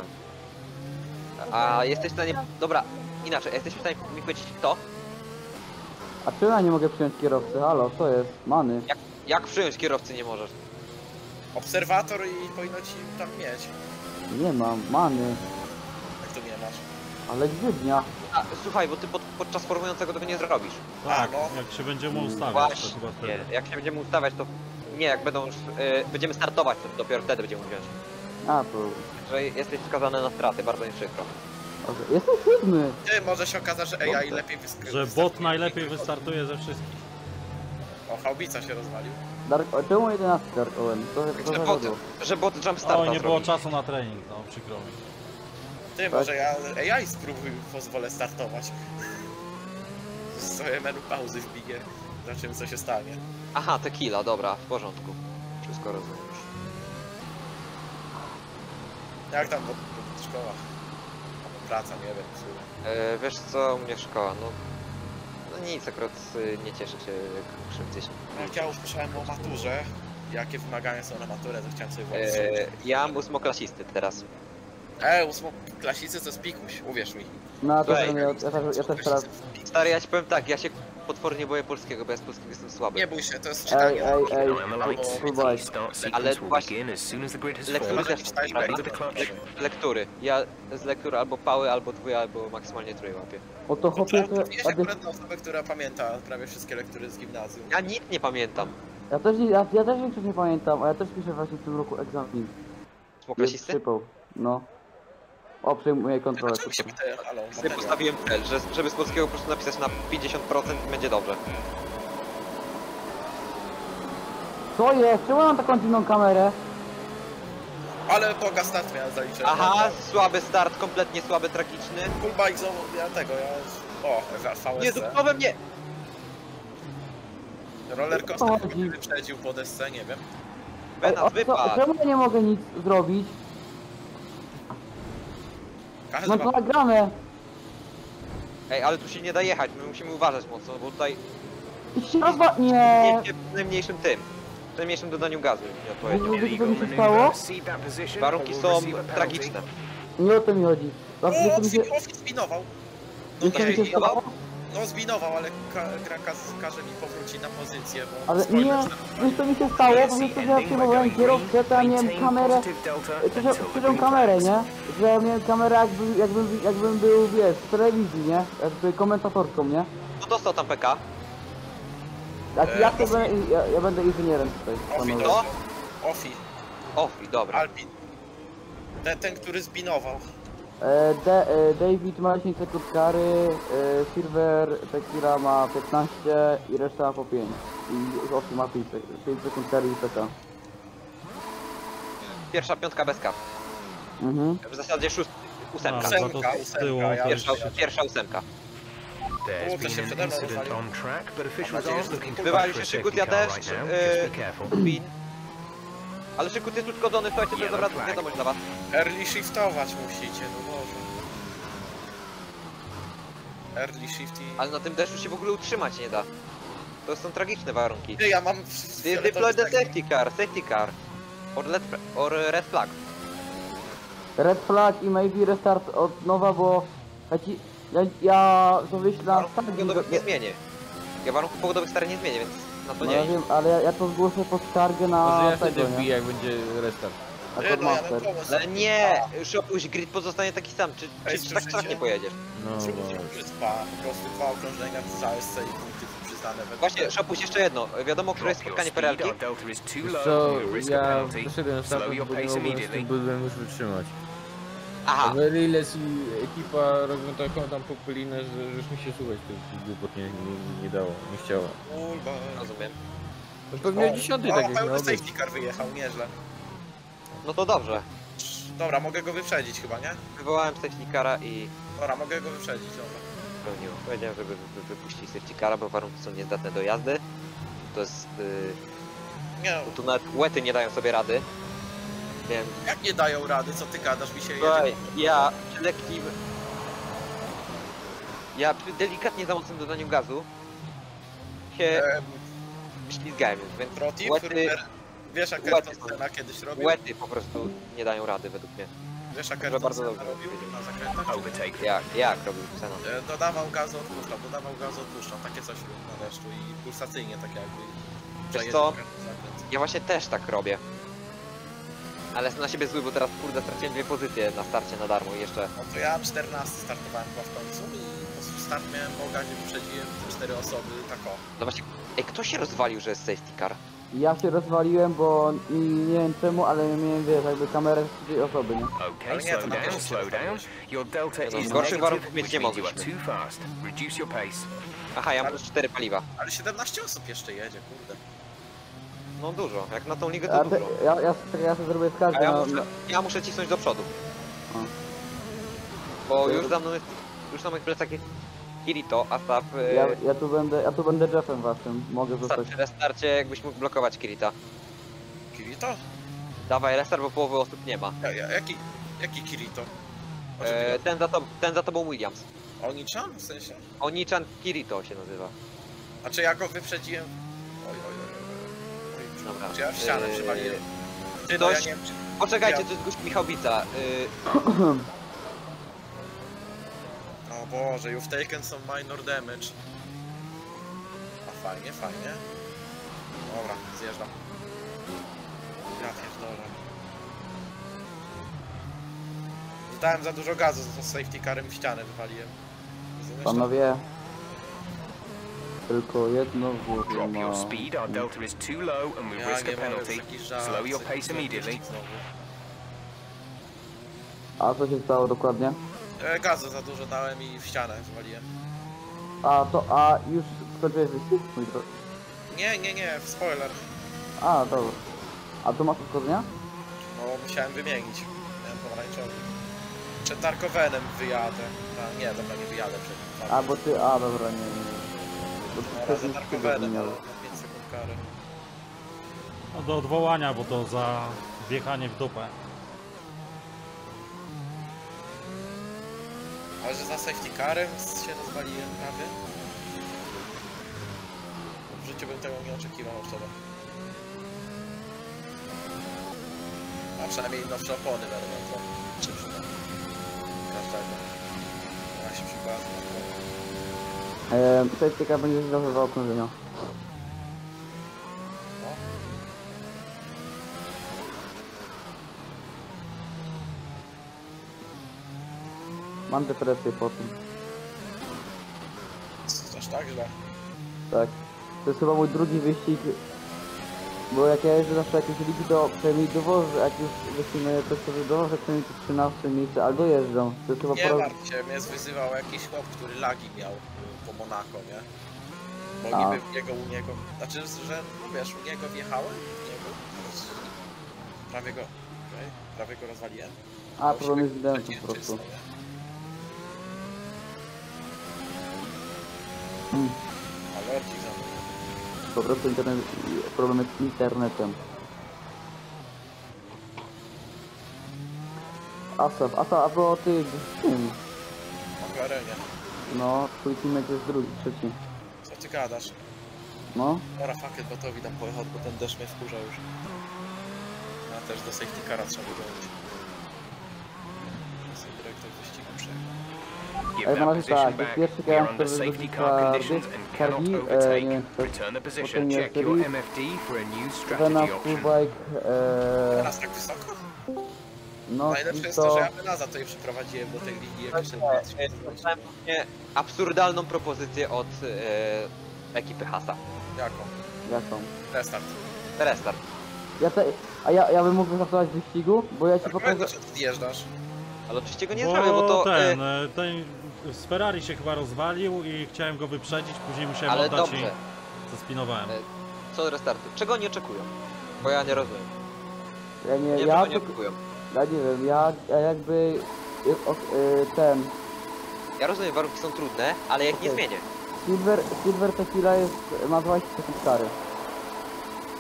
A jesteś w stanie... Dobra, inaczej, jesteś w stanie mi powiedzieć kto? A czemu ja nie mogę przyjąć kierowcy? Halo, co jest? Many. Jak przyjąć kierowcy nie możesz? Obserwator i powinno ci tam mieć. Nie mam, many. Jak tu nie masz. Ale grzybnia. A, słuchaj, bo ty podczas formującego tego nie zrobisz. Tak, no. jak się będziemy ustawiać, to chyba Właśnie, wtedy. jak się będziemy ustawiać, to... Nie, jak będą już... będziemy startować, to dopiero wtedy będziemy wziąć. A, to... Że jesteś skazany na straty, bardzo mi przykro. Okej. Jestem 7. Ty, może się okaże, że AI lepiej Że bot najlepiej wystartuje ze wszystkich. O, haubica się rozwalił. Dark... O, czemu 11 Dark Owen? To Że za bot, dużo. że bot jump O, starta nie było zrobi. czasu na trening, no przykro mi. Ty, może ja AI spróbuj, pozwolę startować. Sobie menu pauzy wbiję. Zobaczymy co się stanie. Aha, tequila, dobra, w porządku. Wszystko rozumiem już. Jak tam po szkołach? Albo praca, nie wiem, w sumie. Wiesz co, u mnie szkoła, no nic, akurat nie cieszę się, jak krzywdzę się. Jak ja usłyszałem o maturze, jakie wymagania są na maturę, to chciałem sobie włączyć. Ja mam ósmoklasisty teraz. Ósmoklasicy to jest pikuś, uwierz mi. No, to Słuchaj, ja też teraz... Stary, ja ci powiem tak, ja się potwornie boję polskiego, bo ja z polskiego jestem słaby. Nie bój się, to jest Ej, czytanie. ej, ej. On the lights. Próbuj. The start Ale sequence will właśnie- begin as soon as the grid has Lektury formed. też Czytać prawda? Into the clutch. Lektury. Ja z lektury albo pały, albo dwóje, albo maksymalnie trój łapię. O to hopie, to... Wiesz akurat na osobę, która pamięta prawie wszystkie lektury z gimnazjum. Ja nic nie pamiętam. Ja też, ja też większość nie pamiętam, a ja też piszę właśnie w tym roku egzamin. Ósmoklasisty? Przypał. No. O, przejmuję kontrolę. Dlaczego się pytają, halo, Sobie materiał. postawiłem cel, żeby z polskiego po prostu napisać na 50% i będzie dobrze. Co jest? Czemu mam taką dziwną kamerę? Ale poga start miałem zaliczony. Aha, słaby start, kompletnie słaby, tragiczny. Full bike znowu, ja tego, ja... O, Nie, VSC. we mnie! Roller O, coaster chodzi. mnie wyprzedził po desce, nie wiem. Benat, wypadł! Czemu ja nie mogę nic zrobić? Każdy Mam to ma... nagrane. Ej, ale tu się nie da jechać, my musimy uważać mocno, bo tutaj I się nie. jedzie w najmniejszym tym. W najmniejszym dodaniu gazu, nie odpowiedział. Wiecie, co Illegal mi się maneuver. stało? Cede that position Warunki or will są receive a penalty. tragiczne. Nie o to mi chodzi. Wiecie, co mi się... Office zbinował. No Wiecie, co mi się nie, stało? no zbinował, ale gra każe mi powrócić na pozycję, bo... Ale spoiler nie, start. wiesz co mi się stało? Bo wiesz co, że ja przyjmowałem kierowcę, to ja miałem kamerę... Przyjąłem kamerę, nie? Że ja miałem kamerę jakbym był, wiesz, w telewizji, nie? Jakby komentatorką, nie? No dostał tam PK. Ja to będę, ja będę inżynierem tutaj. Ofi, panowie. to? Ofi, Ofi, dobra. Alpin. Ten, który zbinował. David ma 10 sekund kary, Silver Tequila ma 15 i reszta ma po 5. I Ofi ma 5 sekund kary i PK. Pierwsza piątka bez kap. Mhm. W zasadzie ósemka. A, za to z tyłu Ósemka, ja to Pierwsza, się... pierwsza ósemka. There's to się been przede an mną incident rozwalił. on track, but officials nadzieję, aren't że looking to Wywalił push się for a Szygut, safety ja car też. right now. Just be careful. Win. Ale Szygut jest uszkodzony, słuchajcie, to jest dobra wiadomość dla was. Early shiftować musicie, no Boże. Early shift i... Ale na tym deszczu się w ogóle utrzymać nie da. To są tragiczne warunki. Ty, ja mam... Deploy the safety car. Or red flag. Red flag i maybe restart od nowa, bo ja to wyślę na Warunków start. pogodowych nie zmienię. Ja warunków pogodowych stary nie zmienię, więc na to No nie ja idź. wiem, ale ja to zgłoszę pod skargę Może na ja wtedy tego, wbiję, nie? jak będzie restart. Na Ty, no ja mam Codemaster. pomysł. Ale nie! Szopuś, grid pozostanie taki sam. Czy tak słyszycie? nie pojedziesz? No, Spa, po prostu 2 okrążenia z ASC i punkty przyznane we Właśnie, Szopuś, jeszcze jedno. Wiadomo, które jest Drop your spotkanie speed, perelki? our delta is too wiesz low, co, you risk a ja penalty. wyszedłem z Slow startu, your bo nie pace mogłem z immediately. tym byłem już wytrzymać. Aha, Veriles i ekipa robią taką tam popelinę, że już mi się słuchać tych głupot nie dało, nie chciało. Kurwa. rozumiem. No pewnie 10 tak jak pełny miał być. safety car wyjechał, nieźle. No to dobrze. Dobra, mogę go wyprzedzić chyba, nie? Wywołałem safety cara i Dobra, mogę go wyprzedzić, dobra. pełniło. Powiedziałem, żeby wypuścić safety cara, bo warunki są niezdatne do jazdy. To jest... Nie, Tu nawet łety nie dają sobie rady. Wiem. jak nie dają rady, co ty gadasz, mi się Słuchaj, jedzie. ja przy lekkim... Ja przy delikatnie za mocnym dodaniu gazu się ślizgałem, więc Troti, łety, wiesz jaka łety to scena kiedyś robił? łety po prostu nie dają rady według mnie. Wiesz jaka że to bardzo scena dobrze robił powiedział. na zakrętach? Overtake. Jak robił Xenon? Dodawał gazu, odpuszczał, takie coś na deszczu i pulsacyjnie tak jakby. przejedzie co? zakręt. Ja właśnie też tak robię. Ale jestem na siebie zły, bo teraz kurde straciłem 2 pozycje na starcie na darmo i jeszcze... No to ja 14 startowałem chyba w końcu i po prostu start miałem po gazie, wyprzedziłem te 4 osoby, tak o. No właśnie, ej, kto się rozwalił, że jest safety car? Ja się rozwaliłem, bo nie wiem czemu, ale miałem, wiesz, jakby kamerę z 3 osoby, nie? Okay, Ale nie, to slow na down, pierwszym slow down. Your delta No, is z gorszych negative, warunków mieć which nie means you are mogliśmy. too fast. Reduce your pace. Aha, ja mam plus 4 paliwa. Ale 17 osób jeszcze jedzie, kurde. No dużo, jak na tą ligę Ja, to te, dużo. ja sobie zrobię A skargę ja muszę cisnąć do przodu. O. Bo już za mną jest, już na moich plecach jest Kirito, Asap, ja tu będę Jeffem waszym, mogę zostać. restarcie jakbyś mógł blokować Kirita. Kirito? Dawaj restart, bo połowy osób nie ma. Jaki Kirito? O czym ty Ten za tobą Williams. gadasz? Oni-chan w sensie? Onichan Kirito się nazywa. A czy ja go wyprzedziłem? Oj. Dobra. Czy ja w ścianę przywaliłem? Ty, no ja Ktoś- nie wiem czy... Poczekajcie, Ja- to jest gość Michałbica. O Boże, you've taken some minor damage. A fajnie. Dobra, zjeżdżam. Ja pierdolę. Dałem za dużo gazu, z safety carem w ścianę wywaliłem. Rozumiesz to? Panowie, tylko jedno Drop your włożę speed. Our delta is too low and we Ja risk nie a mogę, to penalty. jest jakiś żart, Slow your co- pace co- immediately. znowu. A co się stało dokładnie? Gazu za dużo dałem i w ścianę wywaliłem. A już skończyłeś wyścig? Mój drogi. Nie, w spoiler. A, dobra. A tu masz uszkodzenia? No, musiałem wymienić. Miałem pomarańczowy. Przed Tarkowenem wyjadę. A, nie, dobra, nie wyjadę przed nim. A, bo ty, dobra, nie. Bo ty Dobra, wcześniej za wyścigu Tarkowenem, ale miałeś. na 5 sekund kary. No do odwołania, bo to za wjechanie w dupę. Ale że za safety carem się rozwaliłem prawie. W życiu bym tego nie oczekiwał szczerze. A przynajmniej nowsze opony będą to szybsze. Każdego. Ja się przykładam na to. Safety car będzie się zachowywał okrążenia. No. Mam depresję po tym. Aż tak źle. Tak. To jest chyba mój drugi wyścig. Bo jak ja jeżdżę zawsze jakieś ligi, to przynajmniej dowożę, jak już wyścignę to sobie dowożę przynajmniej to 13 miejsce, ale dojeżdżam. To jest chyba Nie po raz... martw się, mnie zwyzywał jakiś chłop, który lagi miał po Monako, nie? Bo A. niby biegał u niego, znaczy, że no wiesz, u niego wjechałem, u niego, prawie go rozwaliłem. A, Bo problem się jest z widełkiem wyprzedziłem po prostu. czysto, nie? Hmm. Alergik za mną. Po prostu internet... problem jest z internetem. Asaf, a bo ty z tym? McLarenie. No, twój teammate jest drugi, trzeci. Co ty gadasz? No, Dobra, fuck it, gotowi tam pojechać, bo ten deszcz mnie wkurza już. A też do safety cara trzeba dojść. Sobie dyrektor wyścigu przejechał. Give ale na that razie tak, position jest back. pierwszy We are kierunek, under który safety wyrzuci car conditions and cannot Kargi, nie overtake. wiem, to Return the position. potem jest Check your Reef, MFD for a new Vena strategy option. Fullbike, Teraz tak wysoko? no Najlepsze i jest to, że to... ja Benaza tutaj przyprowadziłem do tej ligi, jak jeszcze Dostałem właśnie absurdalną propozycję od ekipy Hasa. Jaką? Jaką? Restart. Restart. Ja bym mógł wystartować w wyścigu, bo ja ci pokażę... Dlaczego ty zjeżdżasz? Ale oczywiście go nie zrobię, bo to... ten z Ferrari się chyba rozwalił i chciałem go wyprzedzić, później musiałem ale oddać dobrze. i zaspinowałem. Co od restartu? Czego oni oczekują? Bo ja nie rozumiem. Ja nie, Nie, ja, czego nie oczekują. ja nie wiem, ja jakby... ten... Ja rozumiem, warunki są trudne, ale ja ich nie Okej. zmienię. Silver Tequila jest, ma 20 sekund kary.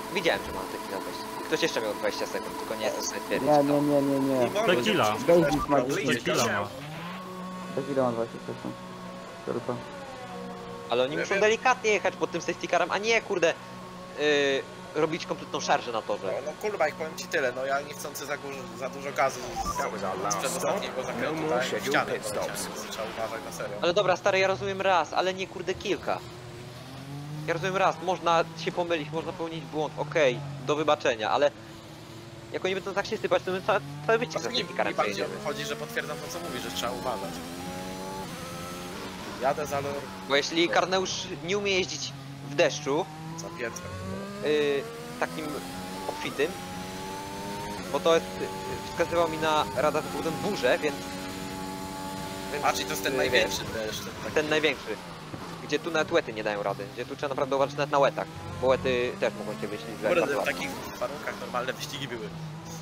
Widziałem, że mam tequila też. Ktoś jeszcze miał 20 sekund, tylko nie jestem sobie twierdzić. Nie. Tequila. Daisy ma 10. Tequila ma. Tequila ma 20 sekund. Tylko. Ale oni muszą delikatnie jechać pod tym safety carem, a nie kurde robić kompletną szarżę na torze. No kurwa, jak powiem ci tyle, no ja niechcący za dużo gazu That was our z last przedostatniego stop. zakrętu, No more tak? W scheduled ścianę pit poleciałem, stops. więc trzeba uważać na serio. Ale dobra, stary, ja rozumiem raz, ale nie kurde kilka. Ja rozumiem raz, można się pomylić, można popełnić błąd, okej, do wybaczenia, ale jak oni będą tak się sypać, to my cały wyścig za Właśnie safety mi carem bardziej przejedziemy. chodzi, że potwierdzam to, co mówisz, że trzeba uważać. Jadę za lor, Bo jeśli Karneusz nie umie jeździć w deszczu, za Pietrem. takim obfitym, bo to jest, wskazywał mi na radar, to był ten burzę, więc A, czyli to jest ten wiesz, największy deszcz. ten największy. Gdzie tu nawet łety nie dają rady, gdzie tu trzeba naprawdę uważać nawet na łetach, bo łety też mogą cię wyślić źle. Kurde, w takich warunkach normalne wyścigi były.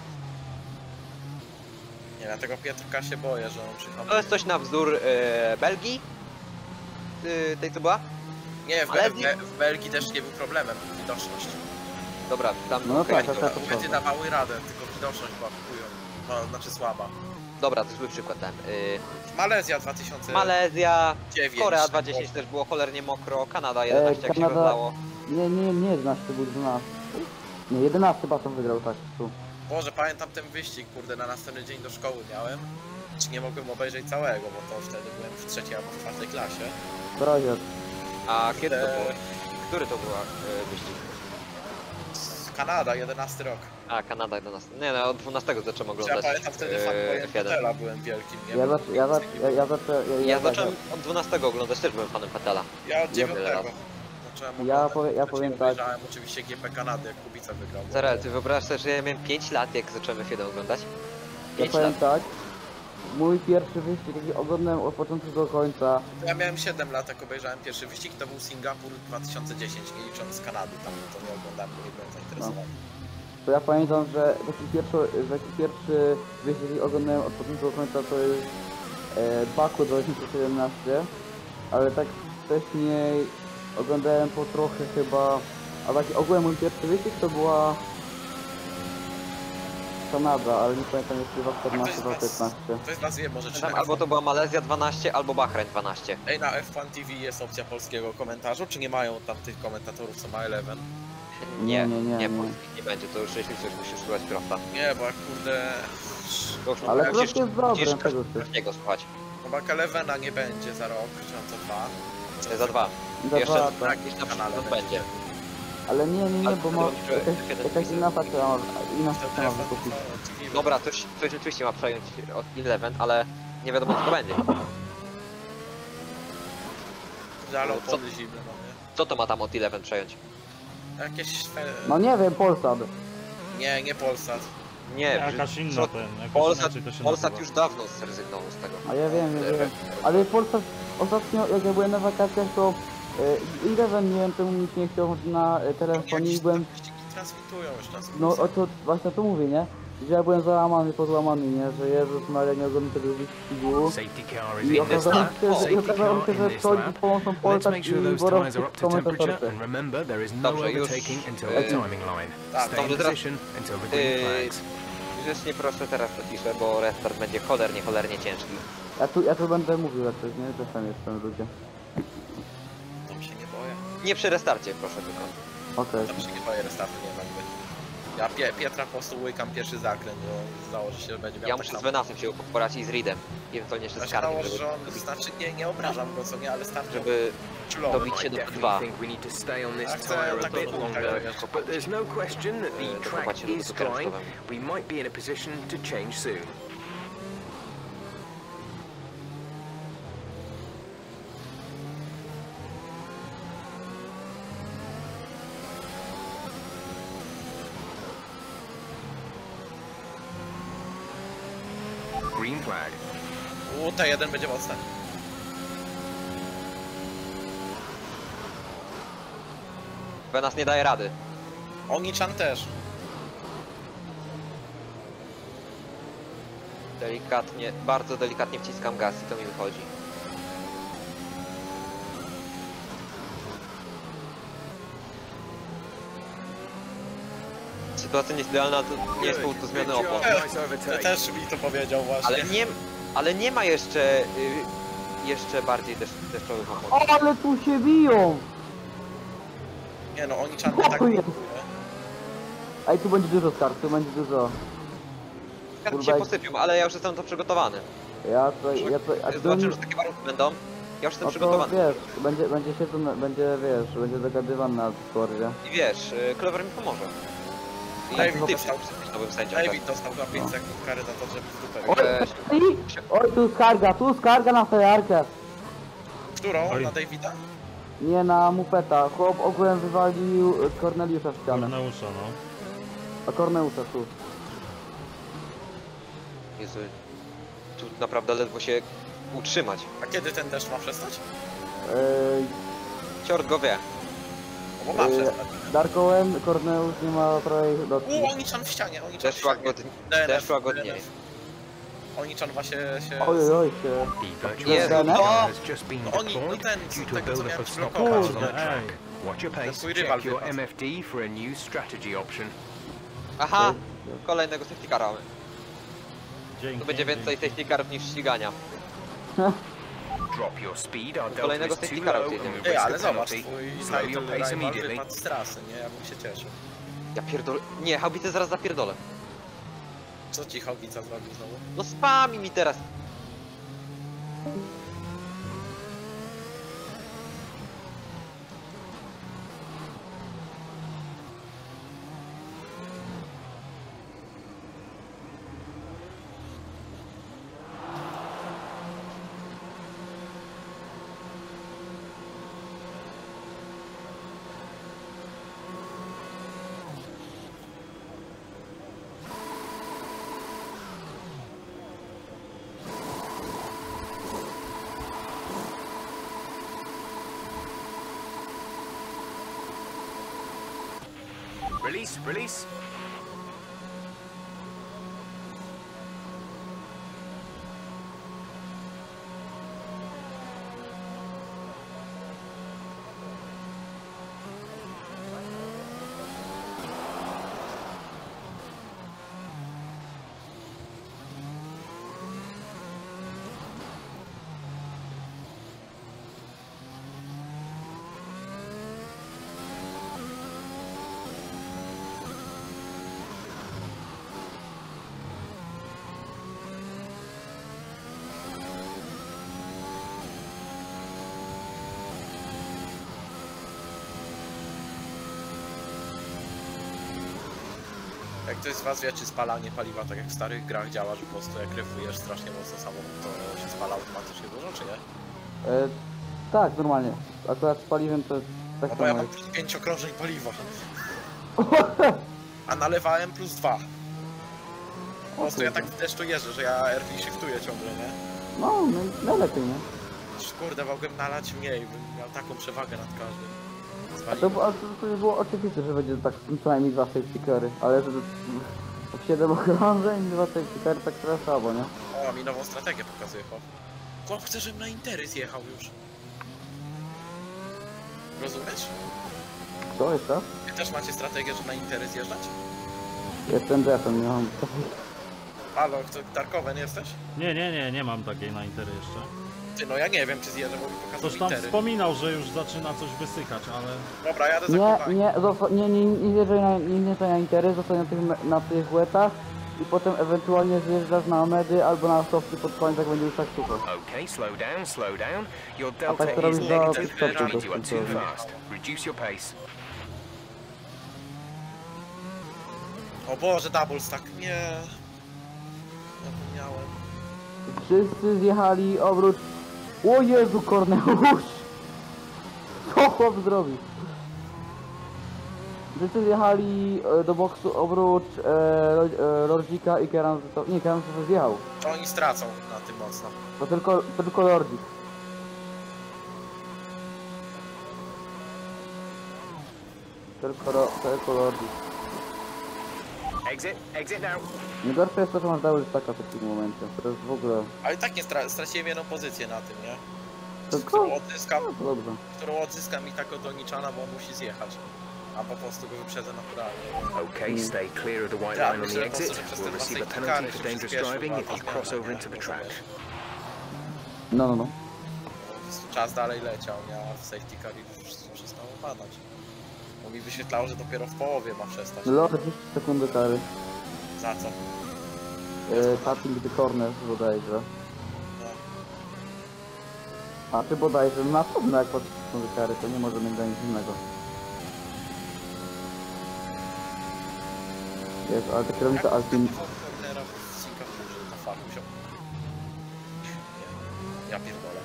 Nie, dlatego Pietrka się boję, że on przychodzi. To jest coś na wzór Belgii, tej co była? Nie, Ale w Belgii też nie był problemem, widoczność. Dobra, tam No okej, tak, dobra. tak. Kobiety dawały radę, tylko widoczność była chują. No, znaczy słaba. Dobra, to zły przykład dałem. Malezja 2009. Malezja, Korea 2010 też było cholernie mokro, Kanada 11 jak się Kanada- rozlało. Nie 11, to był 12. Nie, 11 Baton wygrał, tak. Tu. Boże, pamiętam ten wyścig, kurde, na następny dzień do szkoły miałem. Czy nie mogłem obejrzeć całego, bo to wtedy byłem w trzeciej albo w czwartej klasie. Brozier. A kiedy to było? Kurde, Który to była wyścig? Kanada, 11 rok. A, Kanada 11. Nie no, od 12 zacząłem Ja oglądać pamiętam wtedy fanboyem F1. Fetela byłem wielkim, nie? Ja zacząłem od 12 oglądać, też byłem fanem Fetela. Ja od 9 wiele lat. zacząłem Ja oglądać, powiem wcześniej tak. obejrzałem oczywiście GP Kanady, jak Kubica wygrał. bo- Zarel, ty wyobrażasz sobie, że ja miałem 5 lat, jak zacząłem F1 oglądać? Ja 5 powiem lat. tak. Mój pierwszy wyścig, jaki oglądałem od początku do końca. Ja miałem 7 lat, jak obejrzałem pierwszy wyścig, to był Singapur 2010, nie licząc Kanady, tam to nie oglądałem, bo nie byłem zainteresowany. To ja pamiętam, że taki pierwszy wyścig, jaki oglądałem od początku do końca, to jest Baku 2017. Ale tak wcześniej oglądałem po trochę chyba. A taki ogółem mój pierwszy wyścig to była Kanada, ale nie pamiętam jest chyba 14 albo 15. To jest nazwie może czy Tam na albo to była Malezja 12, albo Bahrain 12. Ej, na F1 TV jest opcja polskiego komentarzu, czy nie mają tam tych komentatorów, co ma Eleven? Nie, nie. polskich nie będzie, to już jeśli coś musisz słuchać Crofta. Nie, bo jak kurde... To już Ale musisz- Croft jest dobry, musisz tego ty. Croftiego słuchać. Chyba Elevena nie będzie za rok, czy tam za dwa. Za 2. Za Jeszcze dwa, tak, tak. gdzieś na kanale przykład będzie. Ale nie, Ale bo ma to będzie jakaś inna faktura, inna Ten faktura F1 wykupić. TV. Dobra, coś rzeczywiście ma przejąć od Eleven, ale nie wiadomo co to będzie. Kurde, ale Co? opony zimne mamy. Co to ma tam od Eleven przejąć? Jakieś... No nie wiem, Polsat. Nie Polsat. Nie, Jakaś inna co- ten, jakoś Polsat, inaczej to się Polsat nazywa. już dawno zrezygnował z tego. A ja wiem. Ale Polsat ostatnio, jak ja byłem na wakacjach, to Eleven, nie wiem, czemu nikt nie chciał na telefonie i Jakieś byłem. tam wyścigi transmitują już nas. No o to właśnie to mówię, nie? Że ja byłem załamany, podłamany, nie? Że Jezus Maria, nie oglądam tego wyścigu. Safety car is I in this okazało lap. się, Safety car in że this wchodzi z lap. pomocą Let's Polsat make sure i those Borowski tyres are up to temperature komentatorce. and remember there is no Dobrze, już- overtaking until the timing line. Tak, Stay in dobrze, teraz- position until the green flags. Grzecznie proszę teraz napiszę, bo restart będzie cholernie ciężki. Ja tu będę mówił jak coś, nie? Czasem jestem ludzie. Tam się nie boję. Nie przy restarcie proszę tylko. Okej. Tam się nie boję, restartu nie będę. Ja Pietra po prostu łykam pierwszy zakręt, bo założę się, że będzie miał Ja tak muszę z samo. Venasem się poradzić z Reedem. Ewentualnie jeszcze Ja z się Karnym, nałożę, żeby, że on, znaczy nie obrażam go, co nie, ale starczy żeby czulowy. dobić się do Definitely P2. think we need to stay on this I chcę tyre a tak bit jak longer, wiesz, but there's no question that the track Dokładnie do is cukierem dry. stowem. We might be in a position to change soon. Green flag. T1 będzie mocny. Venas nie daje rady. Oni-chan też. Delikatnie, bardzo delikatnie wciskam gaz i to mi wychodzi. sytuacja nie jest idealna, to nie jest powód do zmiany opon. Nice overtake. Też mi to powiedział właśnie. Ale nie ma jeszcze jeszcze bardziej deszczowych opon. Ale tu się biją! Nie no, oni czarne tak O, nie jest. Ej, tu będzie dużo skarb, tu będzie dużo. Karty się posypią, ale ja już jestem na to przygotowany. A ty Zobaczymy, że takie warunki będą. Ja już jestem no to przygotowany. wiesz, będzie dogadywany na Discordzie. I wiesz, Clever mi pomoże. I David ty dostał. jesteś nowym sędzią. David dostał za 5 sekund kary za to, żeby w dupę Oj, wjechał. oj, tu skarga na fajarkę. Którą? Oj. Na Davida? Nie na mupeta. Chłop ogółem wywalił Corneliusza w ścianę. Korneusza, no. A Corneusza tu. Jezu, tu naprawdę ledwo się utrzymać. A kiedy ten deszcz ma przestać? Ciort go wie. No bo ma przestać. Darkołem, Corneusz nie ma prawej lotki. Oniczan w ścianie, Oniczan w Deszcz ścianie. łagodniej. Oniczan właśnie się... Oj, się. The virtual Jezu, safety no. car has just been No oni, no deployed ten, due z to tego co build-up miałem of stock zblokować, cars on no. the track. Watch your pace. twój rywal Check your wypadł. MFD for a new strategy option. Aha! Kolejnego safety cara mamy. Dzięki. Tu będzie więcej safety carów niż ścigania. Drop your speed. Our delta Kolejnego is too safety cara low and jedziemy. we Ej, risk ale a zobacz, penalty. twój Slow your title pace rival immediately. wypadł z trasy, nie? Ja bym się cieszył. Ja pierdolę. Nie, Haubicę zaraz zapierdolę. Co ci Hobica zrobił znowu? No spami mi teraz. Release, release. Jak ktoś z was wie, czy spalanie paliwa tak jak w starych grach działa, że po prostu jak rewujesz strasznie mocno samochód, to się spala automatycznie dużo, czy nie? Tak, normalnie. Akurat z paliwem to tak No bo ja samo mam jest. 5 okrążeń paliwa. A nalewałem +2. Po prostu ja tak w deszczu jeżdżę, że ja RV shiftuję ciągle, nie? No, najlepiej, nie? Kurde, mogłem nalać mniej, bym miał taką przewagę nad każdym. A to było oczywiste, że będzie tak co najmniej 2 safety cary, ale że 7 okrążeń, 2 safety cary, tak trochę słabo, nie? O, mi nową strategię pokazuje chłop. Chłop chce, żebym na Intery zjechał już. Rozumiesz? Co jest to? Wy też macie strategię, żeby na Intery zjeżdżać? Jestem defem, nie mam. Halo, kto, Darkowen jesteś? Nie mam takiej na Intery jeszcze. Ty, no ja nie wiem, czy zjeżdżę, bo mi pokazał Coś tam Intery. wspominał, że już zaczyna coś wysykać, ale... Dobra, jadę za Nie zjeżdżaj na intery, zostań na tych łetach i potem ewentualnie zjeżdżasz na medy albo na softy pod koniec, jak będzie już tak sucho. Okay, slow down, slow down. Your delta tak to is robisz za negative, stopy which means you are dosyć too dobrze. fast. Reduce your pace. O Boże, double stack, nie. Zapomniałem. Wszyscy zjechali, obrót. O Jezu, Korneusz! Co chłop zrobił? Wszyscy zjechali do boksu, obrót Lordzika i Keran... Nie, Keran zjechał. To oni stracą na tym mocno. To tylko Lordzik. Tylko Lordzik. Exit now. Najgorsze jest to, że masz double stacka w takim momencie. To jest w ogóle... Ale tak nie straciłem jedną pozycję na tym, nie? To Którą odzyskam, No to dobrze. którą odzyskam i tak od Oniczana, bo on musi zjechać. a po prostu go wyprzedzę naturalnie. Okay, stay clear of the white Ja line on myślę, the po prostu, exit. że przez We'll te dwa receive a safety penalty cary for się dangerous przyspieszył, driving a if ta you zmiana, cross over nie? into the Bo track. wiesz, No, no, no. po prostu czas dalej leciał, nie? A w safety car już przestało padać. Bo mi wyświetlało, że dopiero w połowie ma przestać. Lot 10 sekundy kary. Za co? Tapping the corner bodajże. No. A ty bodajże na pewno jak pod sekundy kary, to nie może mieć nic innego. Jest, ale ta kierownica Alpin... Cornera w Singapurze, na faku się... Nie, ja pierdolę.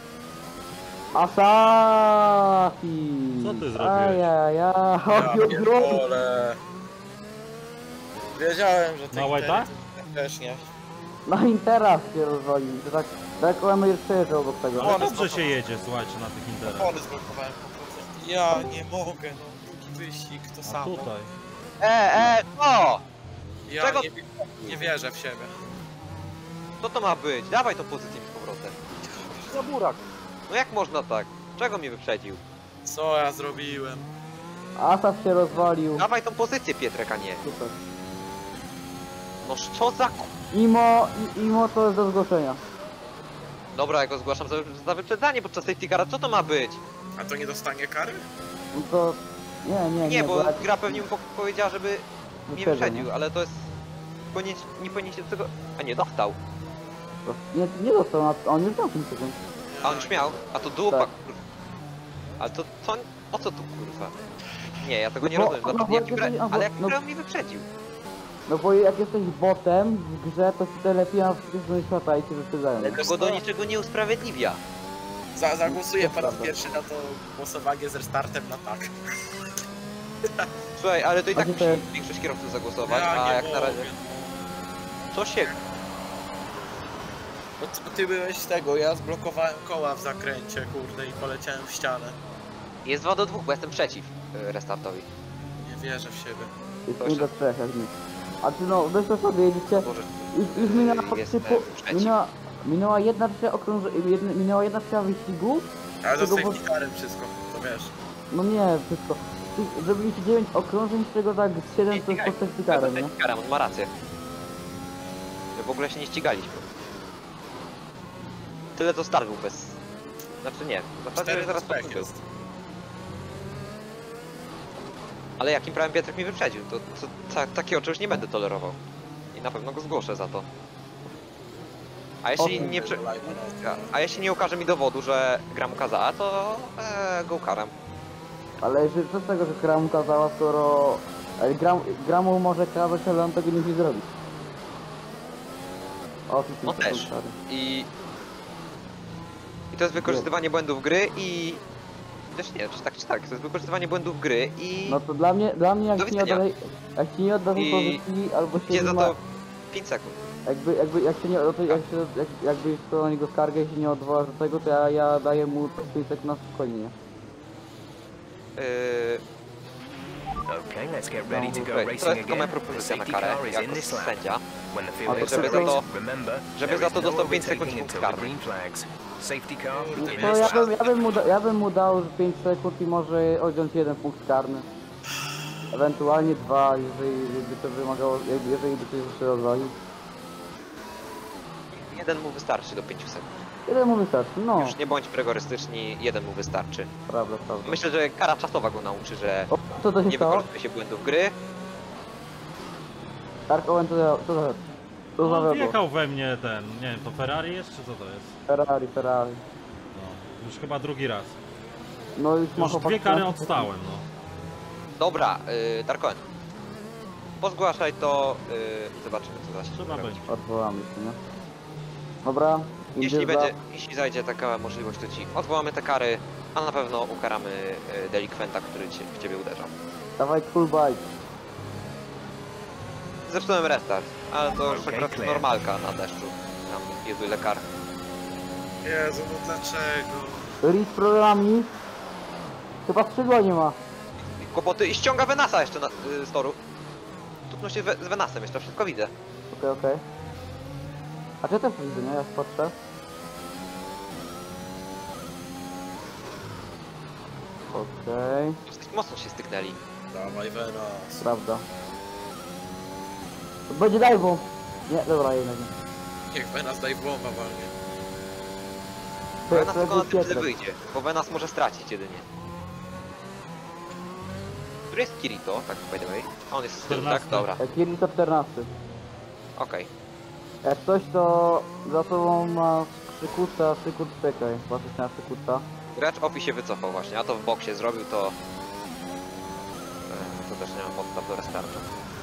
Asahi! Co ty zrobiłeś? Ajaja, Ja pierdolę. Wiedziałem, że Na white'a? też nie. Na Intera się rozwalił, że tak OMR przejeżdżał obok tego. Ale dobrze się jedzie, słuchajcie, na tych interach. Opony zblokowałem po prostu. Ja nie mogę, no. Drugi wyścig, to A samo. tutaj. O! Ja Czego- nie wierzę w siebie. Co to ma być? Dawaj tą pozycję z powrotem. Za burak. No jak można tak? Czego mnie wyprzedził? Co ja zrobiłem? Asaf się rozwalił. Dawaj tą pozycję, Pietrek, a nie. Super. No co za... Imo to jest do zgłoszenia. Dobra, ja go zgłaszam za wyprzedzanie podczas safety cara. Co to ma być? A to nie dostanie kary? No to... Nie, Bo jak- gra pewnie mu powiedziała, żeby mnie wyprzedzę, wyprzedził, ale to jest... Nie powinien się do tego... A nie, dostał. Nie dostał, on już miał 5 sekund. A on już miał? A to dupa, Tak. kurwa. Ale to co... O co tu, kurwa? Nie, ja tego nie No bo- rozumiem. no bo Jaki jeżeli- no bo- ale jak no- gra mi wyprzedził? No bo jak jesteś botem w grze, to ci telepią w przyszłość świata i cię wyprzedzają. Ale tego do niczego nie usprawiedliwia. Zagłosuję po raz Prawda. pierwszy na to głosowanie z restartem na tak. Słuchaj, ale to i tak Znaczy, musi to większość kierowców zagłosować, Ja a nie jak mogę. na razie... Co się... Bo ty byłeś z tego, ja zblokowałem koła w zakręcie, kurde, i poleciałem w ścianę. Jest 2 do 2, bo jestem przeciw restartowi. Nie wierzę w siebie. jest 5 do 3, jak nic. A ty no, weź to sobie, jedziecie... Boże, Już minęła jestem przeciw. minęła jedna trzecia minęła jedna trzecia wyścigu. Ale to z Tego safety carem wszystko, to wiesz. No nie, wszystko. Zrobiliście 9 okrążeń, z czego tak 7 to jest pod safety-carem, nie? Karem, on ma rację. My w ogóle się nie ścigaliśmy. Tyle to start był bez... Znaczy nie, w zasadzie 4 zaraz to był. jest. Ale jakim prawem Pietrek mi wyprzedził? Takiego czegoś nie będę tolerował. I na pewno go zgłoszę za to. A jeśli nie A jeśli nie ukaże mi dowodu, że gra mu kazała, to go ukaram. Ale co z tego, że gra mu kazała, skoro... Gra mu może kazać, ale on tego nie musi zrobić. O, ty No też. I to jest wykorzystywanie błędów gry i... Też nie, czy tak, to jest wykorzystywanie błędów gry i... No to dla mnie jak Do ci nie widzenia. odda, jak ci nie odda tej I pozycji, albo się Gdzie nie za ma... to 5 sekund. Jak się nie, jakby to na niego skargę się nie odwołasz do tego, to ja daję mu 5 sekund na spokojnie, nie? Okay, let's get ready to go To jest racing tylko moja again. The propozycja na safety karę, car is jako in this lap. sędzia. When the A field to is żeby za separated, to- remember, żeby there za is to no dostał 5 sekund overtaking punkt until the karny. green flags. Safety car in No this No lap. ja bym mu dał 5 sekund i może odjąć 1 punkt karny. Ewentualnie 2, jeżeli by to wymagało, jeżeli by coś jeszcze rozwalił. Jeden mu wystarczy do 5 sekund. 1 mu wystarczy, no. Już nie bądź rygorystyczni, jeden mu wystarczy. Prawda. Myślę, że kara czasowa go nauczy, że O, co to się nie stało? wykorzystuje się błędów gry. Dark Owen to No, zawiodło. wjechał we mnie ten, nie wiem, to Ferrari jest, czy co to jest? Ferrari. No, już chyba drugi raz. No już ma Już chłopak 2 kary 15 odstałem, no. Dobra, Darkoen. Pozgłaszaj to, zobaczymy co da się Trzeba zrobić. będzie. Odwołamy się, nie? Dobra, Jeśli zajdzie taka możliwość, to ci odwołamy te kary, a na pewno ukaramy delikwenta, który w ciebie uderzał. Dawaj cool bike. Zepsułem restart, ale to już Okej, akurat clear. normalka na deszczu. Tam jest byle kar. Jezu, no dlaczego? Reed problemami. Chyba skrzydła nie ma. Kłopoty i ściąga Venasa jeszcze z toru. Tupnął się z Venasem, jeszcze wszystko widzę. Okej. A czy też widzę, nie? Ja patrzę. Okej. Dosyć mocno się styknęli. Dawaj Venas. Prawda. To będzie dajwą. Nie, dobra, jednak nie. Niech Venas daj bomba walnie. Venas To tylko na był tym źle Pietrek. wyjdzie, bo Venas może stracić jedynie. Który jest Kirito, tak by the way? A on jest z tyłu, tak? 14. Dobra, Kiri to 14. okej. Jak coś to za sobą ma Szykuta, czekaj, patrzeć na Szykuta. Gracz Ofi się wycofał właśnie, a to w boksie zrobił, to... To też nie ma podstaw do restartu.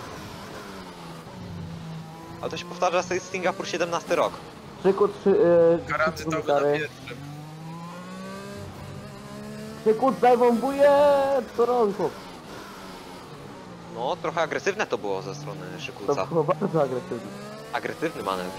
Ale to się powtarza, to jest Singapur 17 rok. Szykut, Gwarantytowy na pierwszym. Szykut zajbombuje, co robi chłop? No, trochę agresywne to było ze strony To Szykuca. było bardzo agresywne. Agresywny manewr.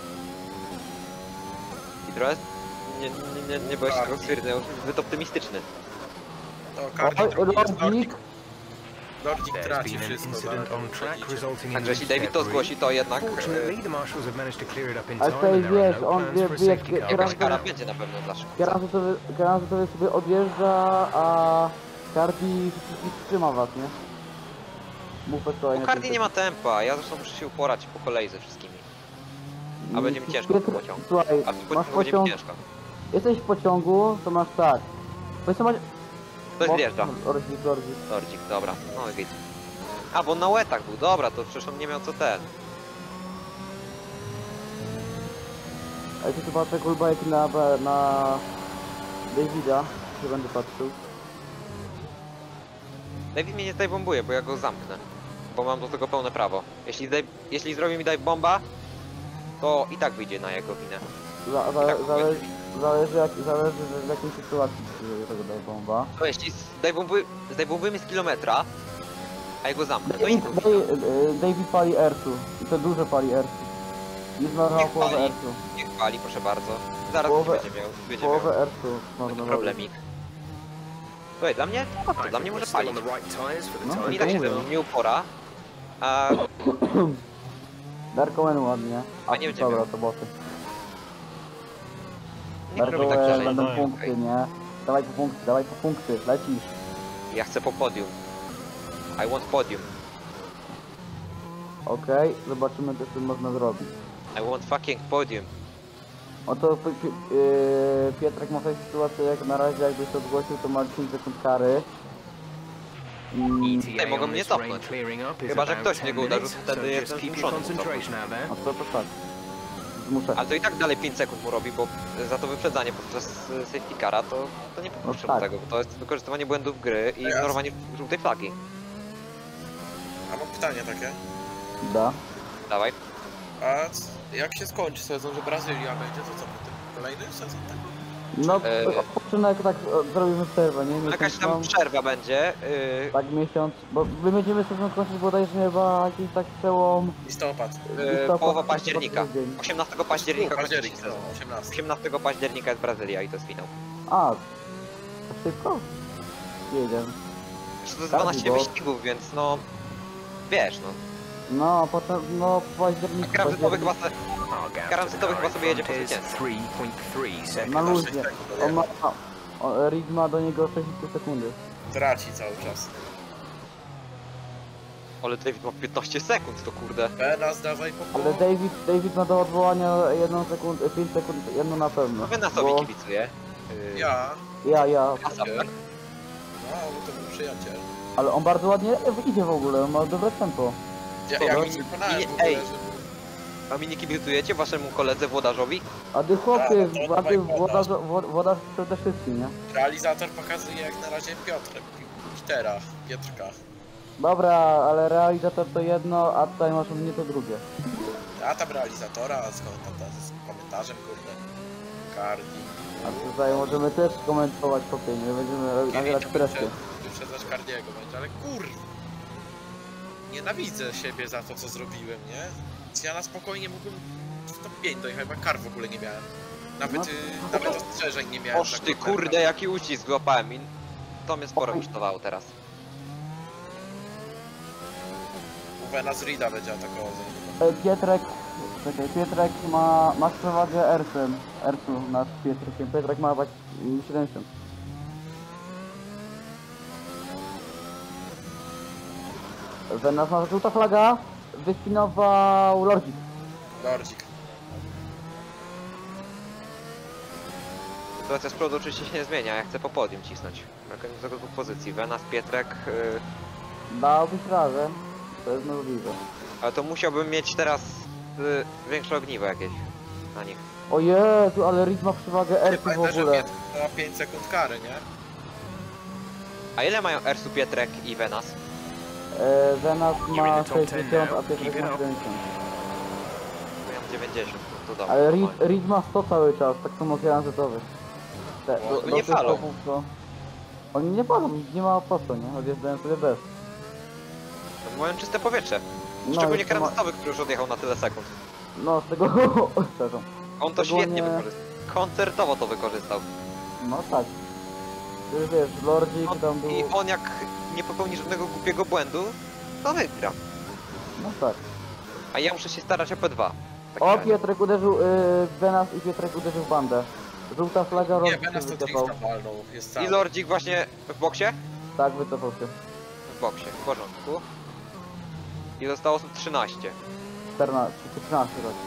I trochę... Nie byłeś Tak. tego stwierdzenia, zbyt optymistyczny. To Cardi drugi jest Lordzik. Nordic. Nordic There's traci been an wszystko. incident zaraz on track widzicie. resulting in Także jeśli loose David to debris. zgłosi, to jednak... Fortunately, the marshals have managed to clear it up in Ale time tutaj and there are wiesz, no on plans wie- for a wie, jak- safety car. Jakaś Teraz- kara będzie na pewno dla Szykuca. Garazy sobie odjeżdża, a Cardi wszystkich trzyma was, nie? Mów to Bo Cardi nie ma tempa, ja zresztą muszę się uporać po kolei ze wszystkimi. A będzie mi ciężko w tym pociągu. Słuchaj, A w tym masz pociągu będzie mi pociąg, ciężko. jesteś w pociągu, to masz tak. Powiedz, masz... Ktoś wjeżdża. Ordzik. Lordzik, dobra, no i git. A, bo on na łetach był, dobra, to przecież on nie miał co ten. A jeśli tu patrzę kulbajki na Davida, się będę patrzył. David mnie nie tutaj bombuje, bo ja go zamknę. Bo mam do tego pełne prawo. Jeśli zrobi mi dive bomba, to i tak wyjdzie na jego winę. Tak, Zależy w jakiej sytuacji się tego daje bomba. To jeśli zdejmowujemy z kilometra, a ja go zamknę, to i David pali Ersu. I to dużo pali Ersu. Nie zmarnował Niech połowę pali. Ersu. niech pali, proszę bardzo. Zaraz Połowę- będzie Połowę miał Ersu zmarnował. problemik. Słuchaj, dla mnie? No to dla mnie może Still on palić. the right tyres for the No, time Mi tak się being. ze mną nie upora. A Darkowen ładnie. A nie będzie dobra, miał. to boty. niech robi tak Darkowen dalej. będą no i punkty, okej. nie? Dawaj po punkty, lecisz. Ja chcę po podium. I want podium. Okej, zobaczymy co z tym można zrobić. I want fucking podium. Oto Pietrek ma taką sytuację, jak na razie jakbyś to zgłosił, to ma 10 sekund kary. ETA Ej, mogą on mnie this rain topnąć. clearing up is Chyba, że about ktoś 10 mnie uderzył, minutes, wtedy so jestem just keep your zmuszony concentration out there. A co to tak? Zmuszę. Ale to i tak dalej 5 sekund mu robi, bo za to wyprzedzanie podczas safety cara to nie popuszczę No tak. tego, bo to jest wykorzystywanie błędów gry i Jasne. ignorowanie żółtej flagi. A mam pytanie takie. Da. Dawaj. A jak się skończy sezon, że Brazylia będzie, to co potem? Kolejny sezon tak? No, E, odpoczynek tak zrobimy przerwę, nie? Jakaś Miesiąc tam mam, przerwa będzie. tak miesiąc, bo my będziemy sezon kończyć bodajże chyba jakiś tak przełom Listopad. listopad, Połowa listopad, października. dzień. 18 października kończy się Październik, sezon. no, 18. 18 października jest Brazylia i to jest finał. A, to szybko? Jedziemy. Jeszcze to jest Tak, 12 bo- wyścigów, więc no... Wiesz, no. No, a potem, no, w październiku, Granzytowy chyba se... Our gap Garancetowy to chyba the sobie jedzie po front is zwycięstwo. 3.3 na seconds. luźnie. On ma, Reed ma do niego 60 sekundy. Traci cały czas. Ale David ma 15 sekund, to kurde. Venas dawaj po Ale David ma do odwołania 1 sekundę, 5 sekund, jedno na pewno. No wy na sobie kibicuję. Ja. Ja. Asa, tak? No, bo to był przyjaciel. Ale on bardzo ładnie idzie w ogóle, on ma dobre tempo. Ja no, mi przekonałem nie- w ogóle, ej. że... A mi nie kibicujecie waszemu koledze włodarzowi? A ty chłopie, A, to dawaj woda przede wszystkim, nie? Realizator pokazuje jak na razie Pietrka. Dobra, ale realizator to jedno, a tutaj masz mnie to drugie. A tam realizatora z komentarzem, kurde. Cardi. A tutaj możemy też komentować chłopie, nie będziemy nagrywać presję. Wyprzedzać Cardiego będzie, ale nienawidzę siebie za to, co zrobiłem, nie? Więc ja na spokojnie mógłbym w top 5 dojechać, chyba kar w ogóle nie miałem. Nawet ostrzeżeń nie miałem. Oż tak ty naprawdę. kurde, jaki uścisk złapałem i to mnie sporo kosztowało teraz. U Venas Rida będzie atakował za niego. Pietrek ma przewagę Ersu nad Pietrkiem. Pietrek ma tak 70. Venas ma żółta flaga, wyspinował Lordzik. Lordzik. Sytuacja z przodu oczywiście się nie zmienia, ja chcę po podium cisnąć. Do dwóch pozycji, Venas, Pietrek, Dałbyś radę, to jest możliwe. ale to musiałbym mieć teraz większe ogniwo jakieś na nich. O Jezu, ale Reed ma przewagę Erki w Pamiętaj, że ogóle. Pietr ma 5 sekund kary, nie? A ile mają Ersu, Pietrek i Venas? Venas You're ma in the top 10 60, a now. Pietrek Keep it ma up. 70. Ja mam 90, no to dobra. Ale fajnie. Reed ma 100 cały czas, tak samo jak Anzetowy. No nie palą. Oni nie palą, nie ma po co, nie? Odjeżdżają sobie bez. Mają czyste powietrze. No, Szczególnie jeszcze ma- Kranstowy, który już odjechał na tyle sekund. No, z tego... Przepraszam. On to Szczególnie- świetnie wykorzystał. Koncertowo to wykorzystał. No tak. Już wiesz, Lordzik tam był... I on jak nie popełni żadnego głupiego błędu, to wygra. No tak. A ja muszę się starać o P2. w takim O, razie. Pietrek uderzył, Venas i Pietrek uderzył w bandę. Żółta flaga, Nie, Lordzik się Venas to wycofał. drifta walnął. Jest I cały. Lordzik właśnie w boksie? Tak, wycofał się. W boksie, w porządku. I zostało osób 13. 14, czy 13 rocznie.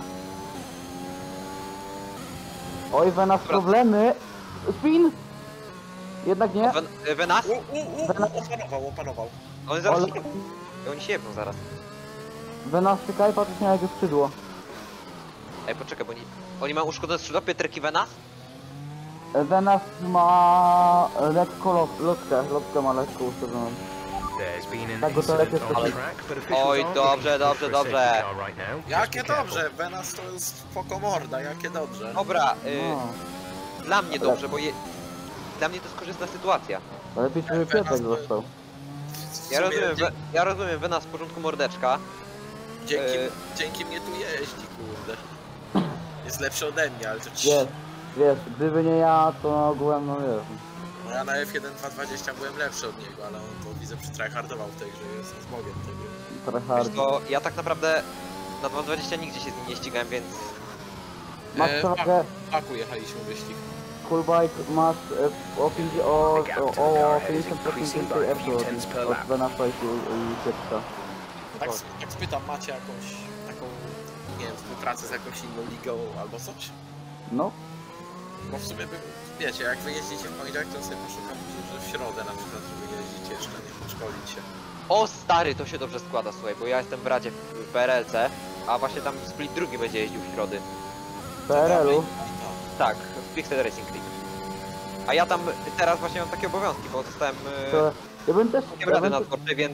Oj, Venas, Dobra. problemy! Spin! Jednak nie. Venas? Opanował. Oni zaraz Ale- się... Oni się jebną zaraz. Venas, czekaj, patrz na jego skrzydło. Ej, poczekaj, bo oni mają uszkodzone skrzydło, Pietrek i Venas? Venas ma lekko lotkę ma lekko ustawioną. There's been an Tak, bo to incident lepiej on the słychać. track, but officials Oj, aren't dobrze, looking dobrze, for a dobrze. safety car right now. Just Jakie be careful. dobrze, Venas to jest fokomorda, jakie dobrze. Dobra, No, dla mnie Dobra. dobrze, bo dla mnie to jest korzystna sytuacja. lepiej żeby Venas Pietrek to- został. W Ja sumie rozumiem, ja rozumiem Venas w porządku mordeczka. Dzięki mnie tu jeździ, kurde. Jest lepszy ode mnie, ale to ci... Jest, wiesz, gdyby nie ja, to ogółem, no wiesz. No ja na F1 220 byłem lepszy od niego, ale on to widzę przytryhardował w tej grze, jest zmogiem tej gry. Wiesz Tryhard. to ja tak naprawdę na 220 nigdzie się z nim nie ścigałem, więc Masz przewagę, W Baku jechaliśmy wyścig. cool bike, masz o 50% więcej F od Venasa i Pietrka. Tak spytam, macie jakąś taką, nie wiem, współpracę z jakąś inną ligą albo coś? No, Bo w sumie bym, wiecie, jak wy jeździcie w poniedziałek, to sobie poszukam, że w środę na przykład, żeby jeździć jeszcze, nie wiem, szkolić się. o stary, to się dobrze składa, słuchaj, bo ja jestem w Radzie w PRLC, a właśnie tam Split drugi będzie jeździł w środy. w PRL-u. Tak, w Pixel Racing League. A ja tam teraz właśnie mam takie obowiązki, bo dostałem To ja bym też, rady nadzorczej, więc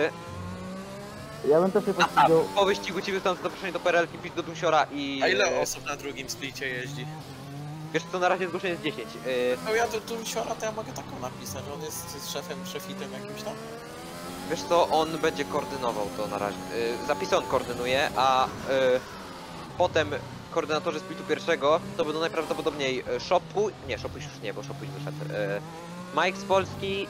ja bym też się pościgał. po wyścigu ci wystąpię zaproszenie do PRL-ki, pić do Dunsiora i... A ile osób na drugim splicie jeździ? Wiesz co, na razie zgłoszenie jest 10. No ja tu siora, to ja mogę taką napisać, że on jest szefitem jakimś tam? Wiesz co, on będzie koordynował to na razie. Zapisy on koordynuje, a potem koordynatorzy splitu pierwszego to będą najprawdopodobniej Szopuś, nie, Szopuś już nie, bo Szopuś wyszedł. Mike z Polski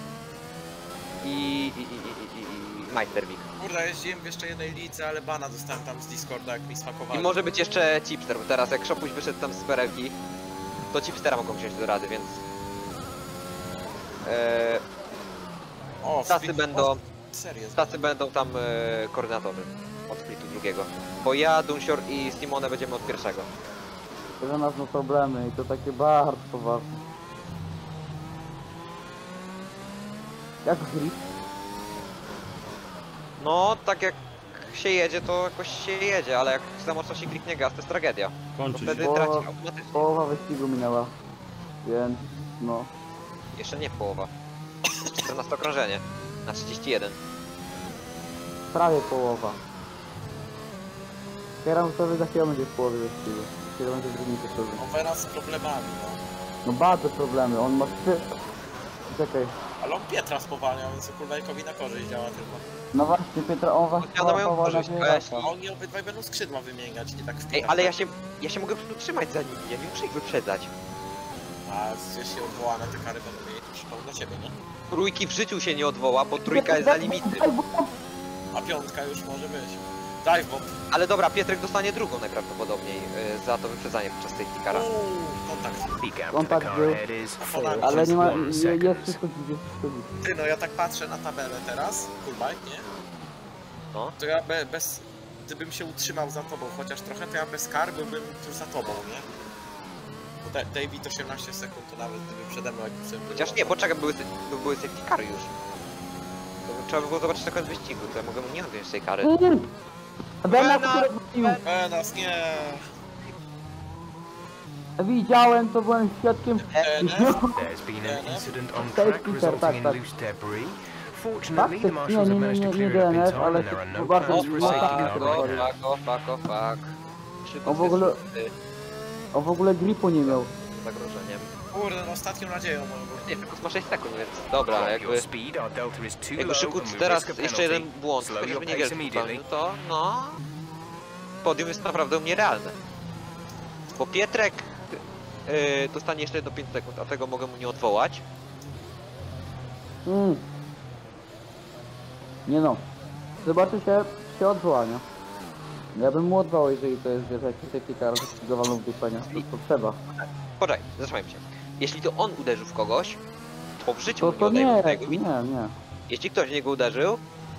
i Majsterwik. Kurde, jeździłem w jeszcze jednej lidze, ale bana dostałem tam z Discorda, jak mi I smakowali. może być jeszcze Chipster, bo teraz jak Szopuś wyszedł tam z Perelki, to Chipstera mogą wziąć do rady, więc... O, tacy Split- będą- o, Serio, Tacy będą tam koordynatorzy od splitu drugiego. Bo ja, Dunsior i Simone będziemy od pierwszego. Że nas ma problemy i to takie bardzo poważne. Jak grip? No, tak jak się jedzie, to jakoś się jedzie, ale jak za mocno się kliknie gaz, to jest tragedia. To Kończy się. wtedy Bo- traci automatycznie. Połowa wyścigu minęła. Więc, no. Jeszcze nie połowa. 14 okrążenie na 31. Prawie połowa. Kieram sobie za chwilę będzie w połowie wyścigu. Kieram będzie w drugim sektorze. No Venas z problemami, no. No bardzo problemy, on ma trzy... Czekaj. Ale on Pietra spowalnia, więc Kulwejkowi na korzyść działa tylko. No właśnie, Pietra, on właśnie Odpowiada moją powolna korzyść, wyjechała. A oni obydwaj będą skrzydła wymieniać, nie tak w Ej, ale ja się mogę przytrzymać za nimi, ja nie muszę ich wyprzedzać. A jeśli odwołane te kary będą mieli, to przypomnę dla ciebie, nie? Trójki w życiu się nie odwoła, bo trójka jest za limitem. A piątka już może być. Dive bomb. Ale dobra, Pietrek dostanie drugą najprawdopodobniej za to wyprzedzanie podczas safety cara. Kontakt. Peek out to the Kontakt car był. ahead is Ale nie ma, 41 jest seconds. wszystko gdzieś, wszystko gdzieś. Ty, no ja tak patrzę na tabelę teraz, full bike, nie? No. To ja bez... Gdybym się utrzymał za tobą chociaż trochę, to ja bez kar byłbym już za tobą, nie? Bo David 18 sekund, to nawet gdyby przede mną jakimś... Chociaż nie, poczekaj, były safety cary już. To trzeba by było zobaczyć na koniec wyścigu, to ja mogę mu nie odjąć tej kary. Bena, Bena, który wrócił. Nas nie... Widziałem, to byłem świadkiem. There's been an incident on track resulting in loose debris. Fortunately, the marshals have managed to clear it up in time and there are no plans for a safety car right now. Fuck. On w ogóle gripu nie miał. Zagrożeniem. Kurde, no ostatnią nadzieją może. Nie, tylko ma 6 sekund, więc dobra, Drop jakby... your speed, our delta is too Jakby low Szykut and we teraz risk a jeszcze jeden penalty. błąd, Slow your chociażby pace niewielki immediately. popełnił, to no... Podium jest naprawdę u mnie realne. Bo Pietrek dostanie jeszcze do 5 sekund, a tego mogę mu nie odwołać. Nie no. Zobaczy się odwołania. Ja bym mu odwołał, jeżeli to jest, wiesz, jakiś safety car zligowano w dupę, nie? To trzeba. Poczekaj, zatrzymajmy się. Jeśli to on uderzył w kogoś, to w życiu To mu nie nie, odejmę tego winy. nie. Jeśli ktoś w niego uderzył,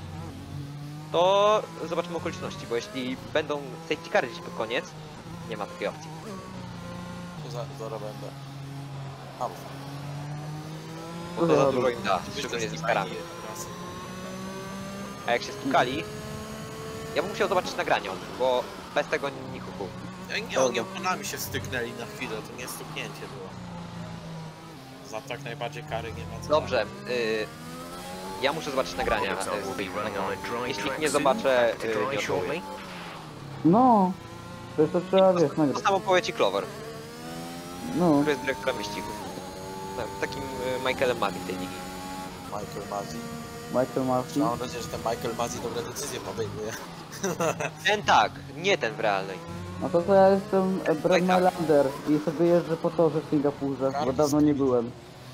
to zobaczymy okoliczności, bo jeśli będą safety cary gdzieś pod koniec, nie ma takiej opcji. Co za będę. Alfa. Bo to za dużo im da, szczególnie z karami. A jak się stukali, ja bym musiał zobaczyć nagranie, bo bez tego ni huku. Nie, oni oponami się styknęli na chwilę, to nie stuknięcie było. Za tak najbardziej kary nie ma co. Dobrze, ja muszę zobaczyć nagrania. Looks like we'll be running on a dry Jeśli track nie soon. zobaczę, Back to nie dry odwołuję. shortly. No. To trzeba, wiesz, To nagrać. samo powie ci Clover, No. który jest dyrektorem wyścigów. Takim Michaelem Maggi tej ligi. Michael Mazzi. Michael Murphy. Mam nadzieję, że ten Michael Mazzi dobre decyzje podejmuje. Ten tak, nie ten w realnej. No to ja jestem Brad Mailander i sobie jeżdżę po torze w Singapurze, bo dawno nie byłem.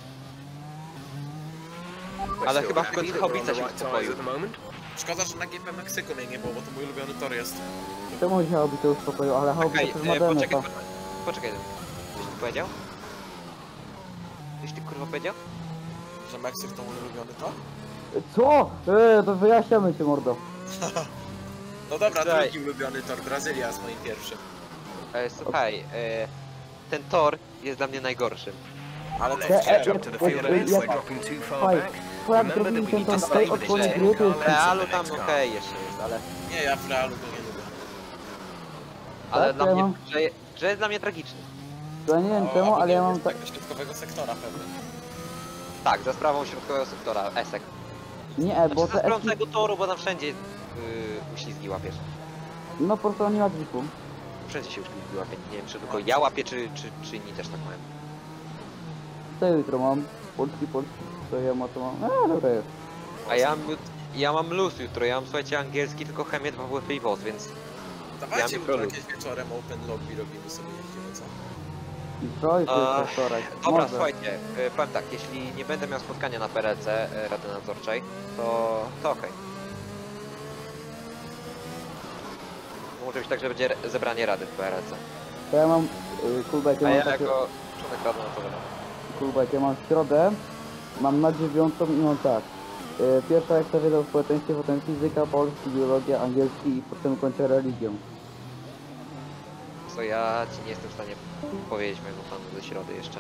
Ale Still chyba w happy końcu that we're on Hobica the się right uspokoił. tyres at the moment. Szkoda, że na GP Meksyku mnie nie było, bo to mój ulubiony tor jest. Czemu się Hobby to uspokoił, ale Hobby Okej, to też ma DNF-a. poczekaj. Coś ty powiedział? Coś ty kurwa powiedział? Że Meksyk to mój ulubiony tor? Co? To wyjaśniamy cię, mordo. No dobra, Słuchaj. drugi ulubiony tor, Brazylia jest moim pierwszym. Słuchaj, ten tor jest dla mnie najgorszym. Ale to Let's catch chciałem. up to the field ahead by dropping too far Słuchaj, back. twoja Remember that we drobnica need to to stay tej within odsłony 10 gry to jest... W car lengths realu of the tam next car. okej jeszcze jest, Nie, ja w realu go nie lubię. ale Tak, dla ja mnie, mam- że jest dla mnie tragiczny. To ja nie wiem czemu, ale ja mam tak... Tego środkowego sektora pewnie. Tak, za sprawą środkowego sektora, Esek. Nie, bo Znaczy za te sprawą eski... tego toru, bo tam wszędzie uślizgi łapiesz. No po prostu nie ma gripu. Wszędzie się uślizgi łapie. Nie wiem, czy tylko ja łapię, czy inni też tak mają. Co ja jutro mam? Polski, co ja ma to mam? Dobra jest. A ja mam luz jutro, ja mam, słuchajcie, angielski, tylko chemię, 2 WF i WOS, więc Dawajcie Ja jutro mikro jakieś wieczorem open lobby robimy sobie jeździmy, co? I co? I to A, jest wtorek. dobra, Może. słuchajcie, powiem tak, jeśli nie będę miał spotkania na PRC, Rady Nadzorczej, to okej. Może być tak, że będzie zebranie Rady w PRC. To ja mam... Kulbek, A ja ja mam takie... jako członek Rady Nadzorczej. Kulbek, ja mam w środę, mam na 9 i mam tak. Pierwsza jak to wiedza w społeczeństwie, potem fizyka, polski, biologia, angielski i potem kończę religią. Co ja ci nie jestem w stanie powiedzieć mojego planu ze środy jeszcze.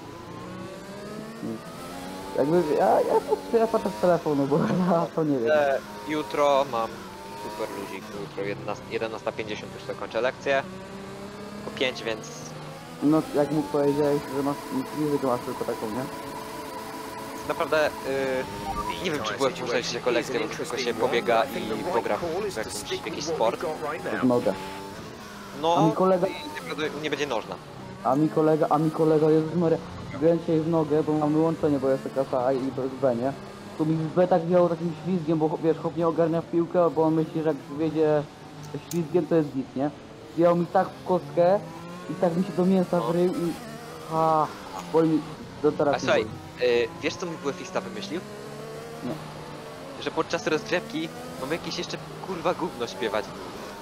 Jakby ja patrzę z telefonu, bo ja to nie wiem. Jutro mam super luzik, jutro 11:50 już zakończę lekcję. Po 5, więc No jak mu powiedziałeś, że masz fizykę masz tylko taką, nie? naprawdę nie wiem, czy byłem muszę iść jako lekcję, bo tylko się pobiega i pogra w jakiś sport. W nogę. A No, mi kolega, i naprawdę nie będzie nożna. a mi kolega jest Maria. Grałem dzisiaj w nogę, bo mam wyłączenie, bo jest klasa A i to jest B, nie? Tu mi w B tak wziął takim ślizgiem, bo wiesz, chłop nie ogarnia w piłkę, bo on myśli, że jak wiedzie ślizgiem, to jest git, nie? Wziął mi tak w kostkę i tak mi się do mięsa wrył i... boli mi do A teraz. słuchaj, wiesz co mi WF-ista wymyślił? Nie. Że podczas rozgrzewki mamy jakieś jeszcze kurwa gówno śpiewać.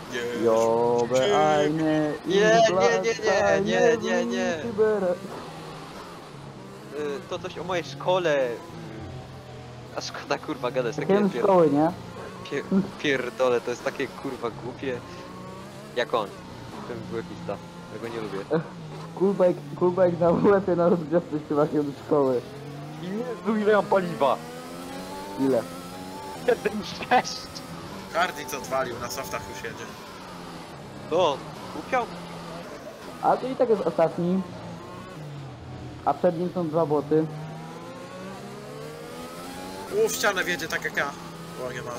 Jobe eine Nie. To coś o mojej szkole. A szkoda kurwa gadać takie Takiej szkoły, nie? pierdole, to jest takie kurwa głupie. Jak on. Ten błękista. Ja go nie lubię. Coolbike na łepie na rozgrzewce śpiewakiem do szkoły. Jezu, ile mam paliwa! Ile? 1,6! Cardi co odwalił, na softach już jedzie. No, kupiał? A to i tak jest ostatni. A przed nim są 2 boty. W ścianę wjedzie tak jak ja. O, nie ma.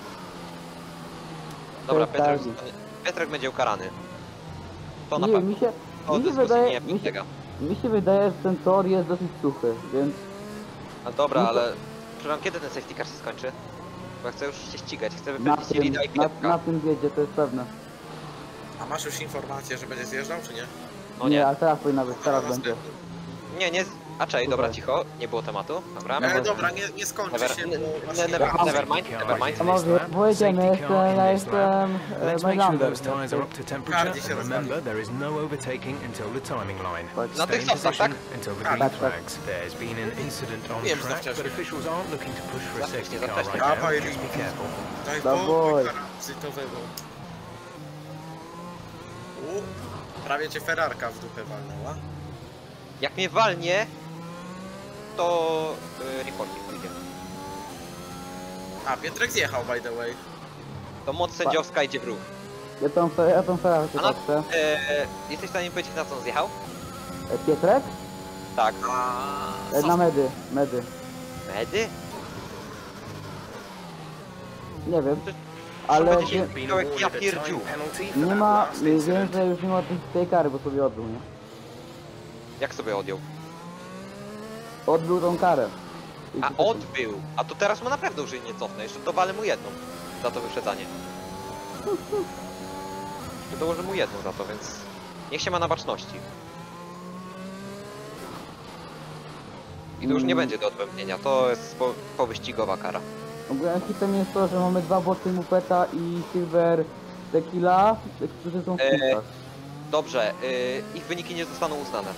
Dobra, To jest Piotrek będzie ukarany. To na Nie, pewno. mi się To dyskusji wydaje, nie podlega. mi się wydaje, że ten tor jest dosyć suchy, więc A dobra, No to- ale... Przepraszam, kiedy ten safety car się skończy? Bo ja chcę już się ścigać, chcę na wypędzić tym, Rida i Piotrka. na tym wiedzie, to jest pewne. A masz już informację, że będzie zjeżdżał, czy nie? No Nie, nie. ale teraz powinna być, teraz Na będzie. następnym. Nie. A czej, dobra, Super. cicho, nie było tematu. Dobra. Dobra, nie skończy się, bo masz Nevermind. Panowie, pojedziemy, ja jestem Let's make sure Mylander. those tyres are up to temperature, Cardi się and remember there is no overtaking until the timing line. Na Stay tych in sosach, position tak? until the Tak, green tak. flags. There's been an incident on Wiem, że track, wcześniej. but officials aren't looking to push for a Za safety wcześnie, car za right now. Dawaj, Just be Lee. careful. Daj Dawaj. spokój parazitowego. Prawie cię Ferrarka w dupę walnęła. Jak mnie walnie, to... reporting pójdzie. A, Piotrek zjechał, by the way. To moc sędziowska idzie w ruch. Ja tą Ferrari A na- patrzę. Jesteś w stanie mi powiedzieć, na co on zjechał? Pietrek? Tak. Na medy. Medy? Nie wiem. Ale Będzie się Been miał jak ja awarded a time pierdziu. penalty for nie that ma, last wiem, incident. że już nie ma tej kary, bo sobie odbył, nie? Jak sobie odjął? Odbył tą karę. I A to- odbył! A to teraz mu naprawdę już jej nie cofnę, jeszcze dowalę mu jedną za to wyprzedzanie. Jeszcze dołożę mu jedną za to, więc niech się ma na baczności. I to już nie będzie do odbębnienia, to jest powyścigowa kara. Ogólnie hitem jest to, że mamy 2 boty Mupeta i Silver Tequila, którzy są w punktach. Dobrze, ich wyniki nie zostaną uznane.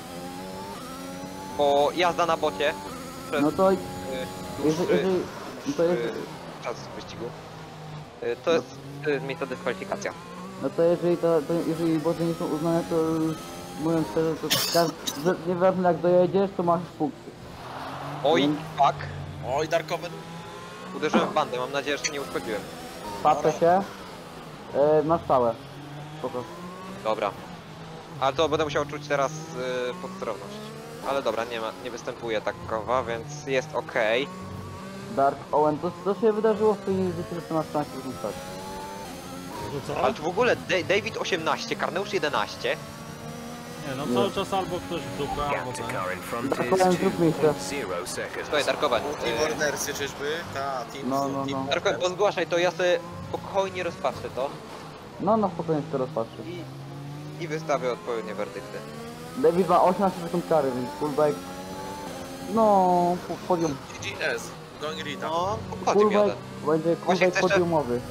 Bo jazda na bocie przez No to dłuższy jeżeli to jest, czas wyścigu to jest miejsca dyskwalifikacja. no to jeżeli boty nie są uznane, to już mówiąc szczerze, to nieważne jak dojedziesz, to masz punkty. Oj, fuck. Oj, Darkoven. Uderzyłem w bandę, mam nadzieję, że się nie uszkodziłem. Patrzę się, masz całe. Spoko. Dobra. Ale to będę musiał czuć teraz podstrawność. Ale dobra, nie występuje takowa, więc jest ok. Dark Owen, to się wydarzyło w tej edycji, że to masz szansę rzucać. To co? Ale tu w ogóle David 18, Karneusz 11. Nie, no cały czas albo ktoś w dupę, albo Gap to ten. car in front Tak is powiem, zrób miejsce. 2.0 seconds. Słuchaj, Darkowen. Team Ordersy czyżby? Ta, team, No, team. Darkowen, pozgłaszaj to, ja sobie spokojnie rozpatrzę to No na spokojnie to rozpatrzy. i wystawię odpowiednie werdykty. David ma 18 sekund kary, więc fullback. No, podium. GGS. Going Rita. No, obchodzi mi Fullback jeden. będzie Właśnie fullback chcesz- podiumowy.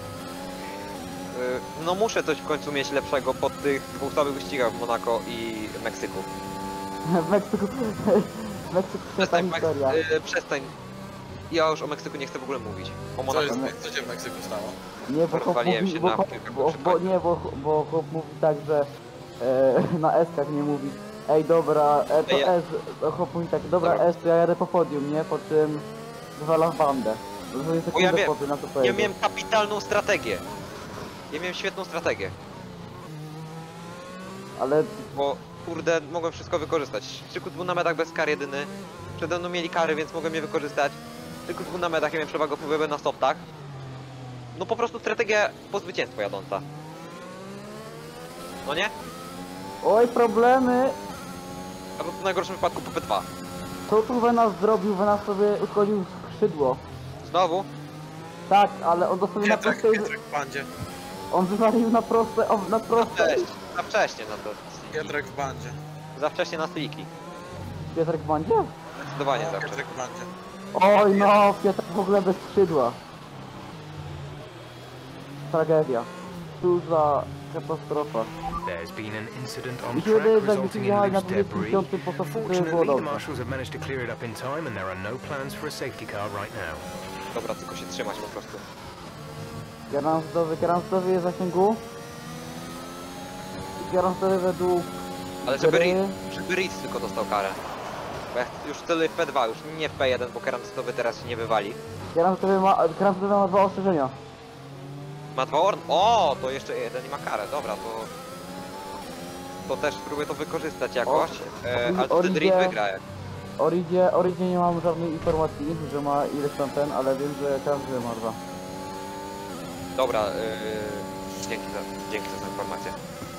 No muszę coś w końcu mieć lepszego po tych 2 słabych wyścigach w Monako i Meksyku. W Meksyku. W Meksyku to ta Przestań, historia. przestań. Ja już o Meksyku nie chcę w ogóle mówić. O Co, Monako. co się w Meksyku stało? Nie, bo chłop Rozwaliłem mówi, się bo, na chłop- kilka bo, bo, nie, bo chłop mówi tak, że na S-kach nie mówi. Ej dobra, to Ja- S, chłop mówi tak, dobra Dobra. S, to ja jadę po podium, nie? Po czym zwala w bandę. To jest Bo ja sekundę wiem, po tym, na to Ja pojedzie. miałem kapitalną strategię. Ja miałem świetną strategię, Ale bo kurde, mogłem wszystko wykorzystać. Tylko był na medach bez kar jedyny. Przede mną mieli kary, więc mogłem je wykorzystać. Tylko był na medach, ja miałem przewagę wpływu na softach. No po prostu strategia po zwycięstwo jadąca. No nie? oj, problemy! Albo w najgorszym wypadku po P2. Co tu Venas zrobił? Venas sobie uszkodził skrzydło. Znowu? Tak, ale on dosłownie na Piotrek, prostej... Piotrek w bandzie. On wywalił na proste, na prostej. Cześć. Za wcześnie na to. Piotrek w bandzie. Za wcześnie na sliki. Piotrek w bandzie? Zdecydowanie No, za wcześnie. Piotrek w bandzie. Oj no, Piotrek w ogóle bez skrzydła. Tragedia. duża katastrofa. There's been an incident on Mi się track wydaje, że jakbyśmy resulting in jechali na loose debris. 25 po prostu było Fortunately, the dobrze. marshals have managed to clear it up in time and there are no plans for a safety car right now. Dobra, tylko się trzymać po prostu. Kieranstowy jest w zasięgu. Kieranstowy według... Ale gry. żeby Ritz tylko dostał karę. Bo ja już tyle w P2, już nie w P1, bo kieranstowy teraz się nie wywali. Kieranstowy ma 2 ostrzeżenia. Ma 2 orn? O, to jeszcze jeden i ma karę, dobra, to też spróbuję to wykorzystać jakoś, ale to wtedy Ritz wygra. Oridzie nie mam żadnej informacji, że ma ileś tam ten, ale wiem, że każdy ma 2. Dobra, dzięki za tę informację.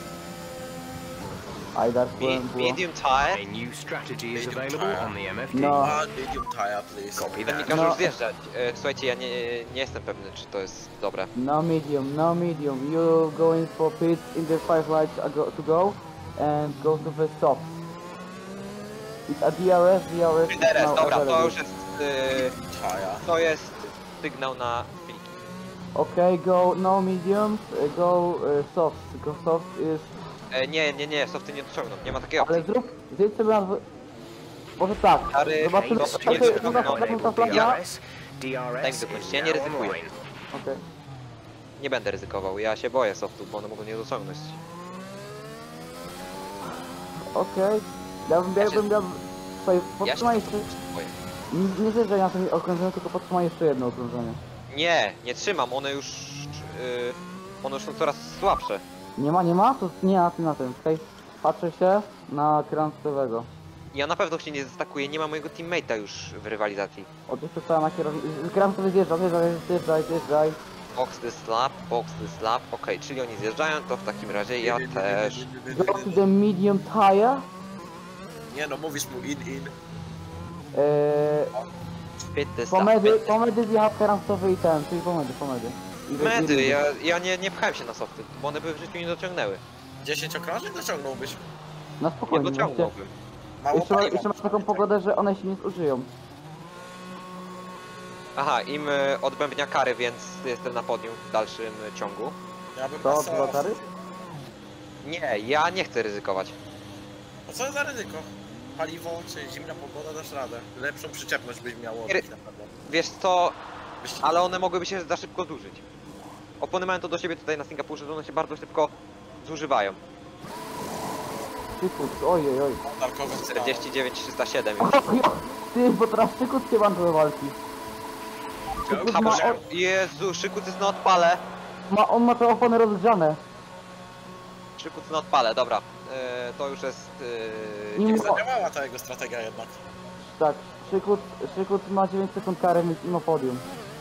Ajdar, Medium tire. A new strategy is available on the MFD. No. Medium tire, please. Copy Ten mi that. każe No. już zjeżdżać. Słuchajcie, ja nie jestem pewny, czy to jest dobre. No medium. You going for pits in the 5 lights to go and go to the stop. It's a DRS is DRS, now dobra, to available. już jest, Tire. to jest sygnał na filiki. Okay, go no mediums, go soft. Go soft is... Nie, softy nie dociągną, nie ma takiej Ale opcji. zjedź sobie na... Może tak, Stary, zobaczymy, to Haste nie is wiem, not no, enabled ta flaga. DRS. Daj mi DRS dokończyć, is ja nie now ryzykuję. online. Okej. Nie będę ryzykował, ja się boję softów, bo one mogą nie dociągnąć. Okej. Ja bym... Słuchaj, podtrzymaj jeszcze... boję. Nie zjeżdżaj na tym okrążeniu, tylko podtrzymaj jeszcze jedno okrążenie. Nie trzymam, one już są coraz słabsze. Nie ma? To nie na tym. Czekaj, patrzę się na kierowcowego. Ja na pewno się nie zestakuję, nie ma mojego teammate'a już w rywalizacji. Oczywiście cała na kierownicy. Kierowcowy zjeżdżaj. Box the slap, okej, czyli oni zjeżdżają, to w takim razie ja też. Go to the medium tire. Nie no, mówisz mu in. Fit the slap. Pomedy zjechał kierowcowy i ten, czyli pomedy. Medy, ja nie pchałem się na softy, bo one by w życiu nie dociągnęły. 10 okrążeń dociągnąłbyś. Na Nie spokojnie. dociągnąłbym. Mało Jeszcze masz taką pogodę, że one się nie zużyją. Aha, im odbębnia kary, więc jestem na podium w dalszym ciągu. Ja bym To pasował. 2 kary? Nie, ja nie chcę ryzykować. No co za ryzyko? Paliwo czy zimna pogoda, dasz radę. Lepszą przyczepność byś miał Ry- na pewno. Wiesz co, Byś... ale one mogłyby się za szybko zużyć. Opony mają to do siebie tutaj na Singapurze, że one się bardzo szybko zużywają. Szykut, ojej. Darkowy 49 307 już. Ty, bo teraz szykut się włączył do walki. Ha, Boże, Jezu, szykuc jest na odpale. On ma te opony rozgrzane. Szykuc na odpale, dobra. To już jest... Nie nie mów- wiem, Zadziałała ta jego strategia jednak. Tak, szykut ma 9 sekund kary, więc ma podium.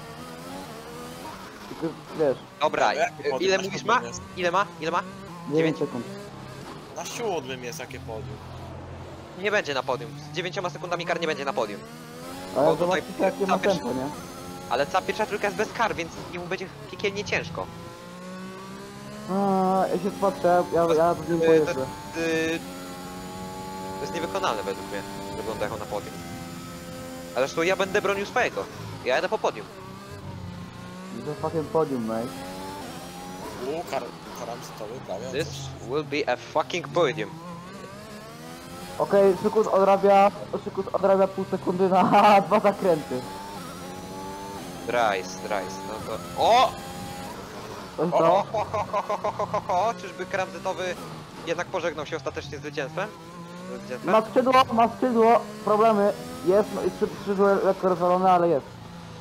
Tylko wiesz, dobra, Jakie podium? ile Na mówisz siódmym ma? jest. Ile ma? 9 Dziewięć? sekund. Na 7 jest jakie podium. Nie będzie na podium. Z 9 sekundami kar nie będzie na podium. Ale Bo tutaj zobaczcie jakie ma zapisz- tempo, nie? Ale cała pierwsza trójka jest bez kar, więc jemu będzie piekielnie ciężko. Ja się patrzę, ja z nim to- pojeżdżę. To jest niewykonalne według mnie, żeby on dojechał na podium. Ale zresztą ja będę bronił swojego. Ja jadę po podium. To fucking podium, mate. Karam stoły prawie. This will be a fucking podium. Okej, szykut odrabia pół sekundy na 2 zakręty. Drice, no to... O! To jest O, to. Czyżby kramzetowy jednak pożegnał się ostatecznie z zwycięstwem? Ma skrzydło, problemy. Jest, skrzydło lekko rozwalone, ale jest.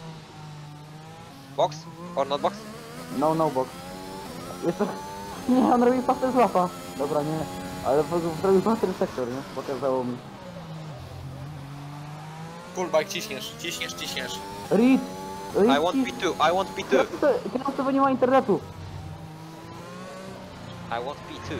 Box? Or not box? No box. Jeszcze... Nie, on robi pasę z lapa. Dobra, nie. Ale zrobił pasy sektor, nie? Pokazało mi. Fullbike ciśniesz. Reed! I want P2. Kierowca nie ma internetu. I want P2.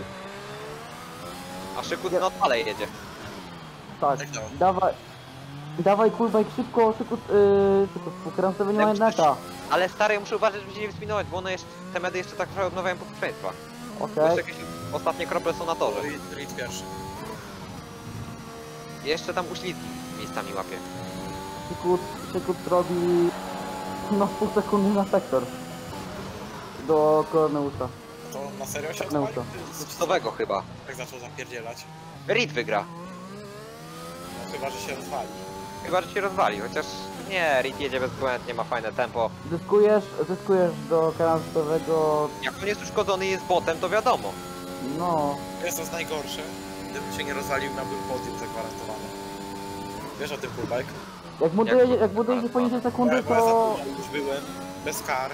A Szykut na odpale jedzie. Tak, Jak to? dawaj kurwa, szybko, kierowca nie ma neta. Ale stary, ja muszę uważać, żeby się nie wyspinować, bo one jeszcze, te medy jeszcze tak trochę odmawiają posłuszeństwa. Okej. Jeszcze jakieś ostatnie krople są na torze. Reed pierwszy. Jeszcze tam uślizgi miejscami łapie. Szykut robi... No pół sekundy na sektor. Do Korneusa. To Na serio się No odpalił? Z nowego chyba. Tak zaczął zapierdzielać. Reed wygra. No chyba, że się rozwali. Chyba, że się rozwali, chociaż nie, Reed jedzie bezbłędnie, ma fajne tempo. Zyskujesz do kanałowego, Jak on jest uszkodzony i jest botem, to wiadomo. no... Jest to najgorsze. Gdybym się nie rozwalił, miałbym podium zagwarantowane. Wiesz o tym, Kurbajk? Jak budujecie poniżej sekundy, Bo ja za to... tobą już byłem, bez kar.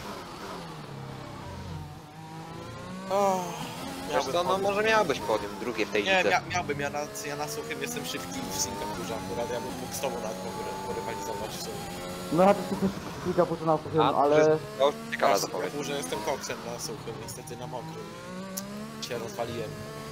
Oh, Wiesz co, no może miałbyś podium, drugie w tej Nie, lidze. miałbym, ja na suchym jestem szybki w Singapurze akurat, ja bym mógł z tobą nawet porywalizować w sumie. No chociaż jesteś kilka punktów na suchym, A, ale... To już Ja ciekawa w zapowiedź. Singapurze jestem koksem na suchym, niestety na mokrym. Się rozwaliłem.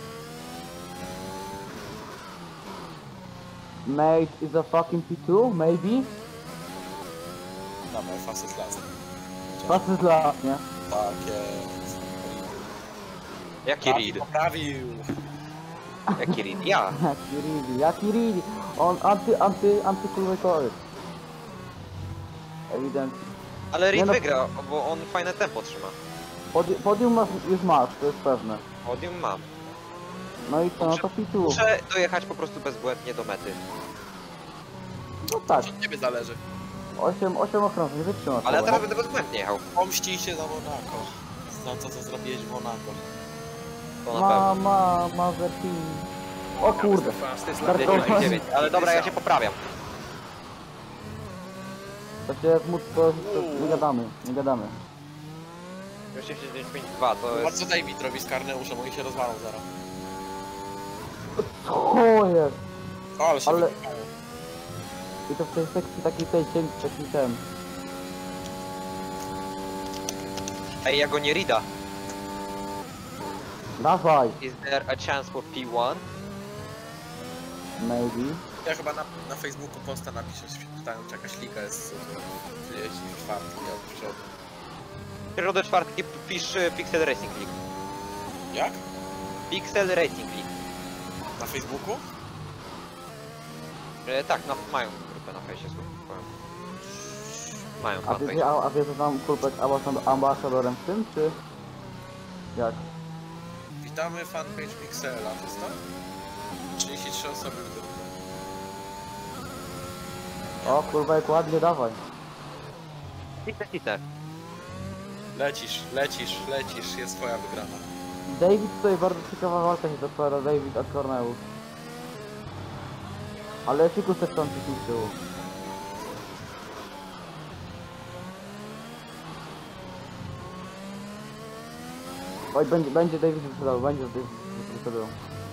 Mate is a fucking P2, maybe? Dawaj, facet las. Fast is last, nie? Tak jest. Jaki Reed? Poprawił. Jaki Reed? Ja. Jaki Reed? On antykulwetory. Ewidentnie. Ale Nie Reed no- wygra, bo on fajne tempo trzyma. Podium już masz, to jest pewne. Podium mam. No i co, no to P2. Muszę dojechać po prostu bezbłędnie do mety. No tak, Od ciebie zależy. 8 okrążeń, nie wytrzymasz. Ale ja tego, teraz będę bezbłędnie jechał. Pomścij się za Monako. Za to, co zrobiłeś w Monako. To na pewno. Mazepin. O kurde. Startować. 9, ale dobra, ja się poprawiam. To się jak móc, to nie gadamy, nie gadamy. 89.2 to A jest... co David robi z Karneuszem? Oni się rozwalą zaraz. Co jest? O, ale się Ale- wykopają. I to w tej sekcji takiej taki ten. Ej, ja go nie Rida. Dawaj, Is there a chance for P1? maybe. Ja chyba na Facebooku posta napiszę, pytają czy jakaś liga jest, czy jeździ w czwartki albo w środę. Środę czwartki pisz Pixel Racing League. Jak? Pixel Racing League. Na Facebooku? Tak, no, mają grupę na Facebooku. Mają A fanpage. wiecie, a wiecie tam kulpek ambasadorem w tym, czy? Jak? Witamy fanpage Pixela, to jest to? 33 osoby w grupie. O kurwa, jak ładnie, dawaj. Hitler. Lecisz, jest twoja wygrana. David, tutaj bardzo ciekawa walka się dopiero, David a Cornelius. Ale Fikus też tam z tyłu. Oj, będzie David wyprzedał, będzie David wyprzedał.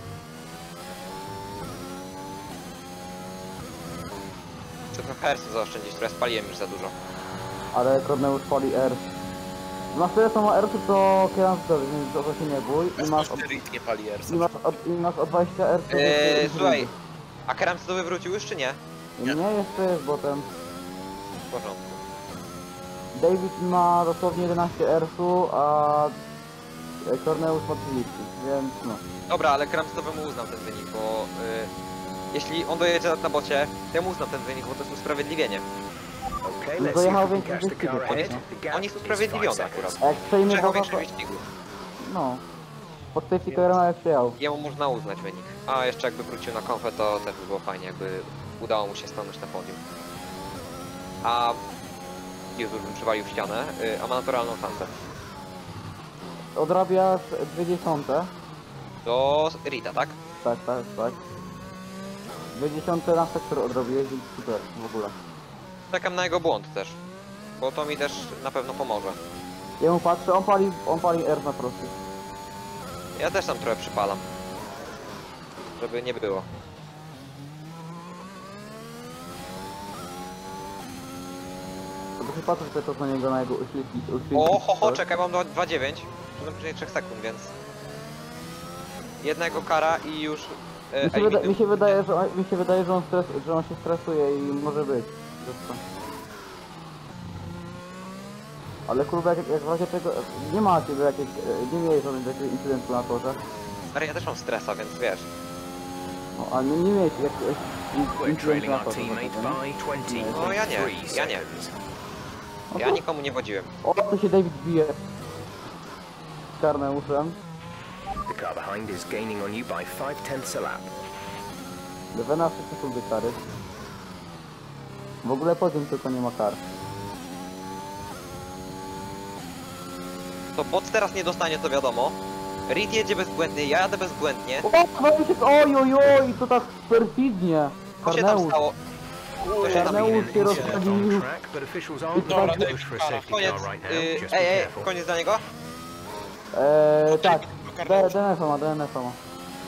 Chcę trochę hersu zaoszczędzić, które spaliłem już za dużo. Ale Cornelius pali R. Na tyle co ma R, to kieram zdrowie, więc o to się nie bój. I masz, Bez Rit nie pali Ersa. i masz o 20 R. Słuchaj, a Keramc to wywrócił już czy nie? Nie, jeszcze jest botem. W porządku. David ma dosłownie 11 R-su, a Cornelius ma 30, więc no. Dobra, ale Keramcowi uznam ten wynik, bo jeśli on dojedzie na bocie, to ja mu uznam ten wynik, bo to jest usprawiedliwienie. Okay, let's see Dojechał if we więcej can catch the car wyścigów, ahead. no. The gap On jest is 5 usprawiedliwiony akurat. seconds. A jak przejmie Przejechał to, więcej wyścigów. no. Pod safety carem jak przyjechał. Jemu można uznać wynik. A jeszcze jakby wrócił na konfę, to też by było fajnie, jakby udało mu się stanąć na podium. A Jezu, bym przywalił w ścianę, a ma naturalną szansę. Odrabiasz 20. Do Rita, tak? Tak. 20 na sektor odrobiłeś, więc super w ogóle. Czekam na jego błąd też, bo to mi też na pewno pomoże. Jemu patrzę, on pali R na prosty. Ja też tam trochę przypalam. Żeby nie było. To by się patrzę tylko na niego, na jego uślizgi. O, ho, czekaj, mam 2,9. Przed później 3 sekund, więc... Jednego kara i już... Mi się wydaje, że on się stresuje i może być. Zresztą. Ale kurwa, jak w razie czego... Nie ma ciebie jakieś... Nie miałeś żadnego takiego incydentu na torze. Stary, ja też mam stresa, więc wiesz. No, ale nie miałeś jakiegoś We're incydentu trailing na our torze. teammate by No ja 20.3 nie. seconds. Ja nikomu nie wodziłem. O, tu się David bije. Z Karneuszem. The car behind is gaining on you by 0.5 a lap. 12 sekundy kary. W ogóle podium, tylko nie ma kar. To bot teraz nie dostanie, to wiadomo. Reed jedzie bezbłędnie, ja jadę bezbłędnie. Oj, oj, oj, to tak perfidnie. Co się tam Karneusz. stało? Co się tam Karneusz się On rozprawił. track, but officials aren't Dobra, letting daj go for a kara. safety Koniec. car right now. Just be careful. Koniec dla niego? Tak. DNF-a ma, DNF-a ma.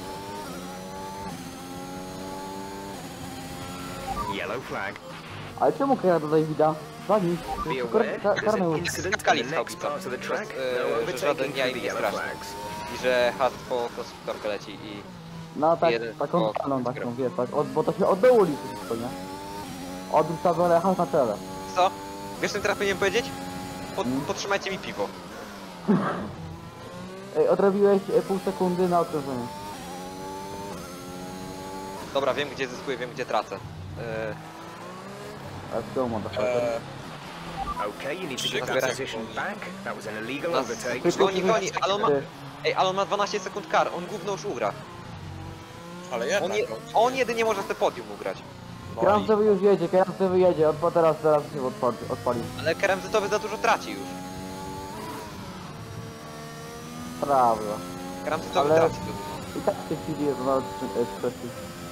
Yellow flag. Ale czemu kara do Davida? Zwagi. Be aware, there's an Karneusz. incident in Skakali the z next Hobbitem. part of the track. Że No żaden overtaking jaj through the nie yellow straszny. flags. I że Hast po konstruktorkę leci i... No tak, Jeden taką po- falą taką, wiesz, tak, bo to się od dołu liczy wszystko, nie? Od tabelę H na czele. Co? Wiesz co teraz powinienem powiedzieć? Mm. Podtrzymajcie mi piwo. Ej, odrobiłeś pół sekundy na okrążeniu. Dobra, wiem gdzie zyskuję, wiem gdzie tracę. Let's go, motherfucker. Okay, you need to get Zbieraj. that position back. That was an illegal Nas- overtake. Goni, ale on ma... Ty. Ej, ale on ma 12 sekund kar, on gówno już ugra. Ale jednak. On jedynie może te podium ugrać. No i... Kramsowy już jedzie, Kramsowy jedzie, teraz się odpalił. Ale Keremzytowy za dużo traci już. Prawda. Keremzytowy Ale- traci za dużo. I tak się chwili jest na trzeci.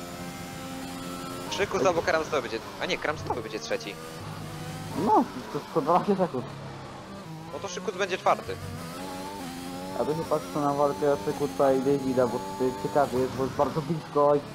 Szykus albo Keremzytowy będzie... A nie, Keremzytowy będzie trzeci. No, to 12 sekund. No to Szykus będzie czwarty. A tu się patrzę na walkę Szykuta i Davida, bo tutaj ciekawy jest, bo jest bardzo blisko i...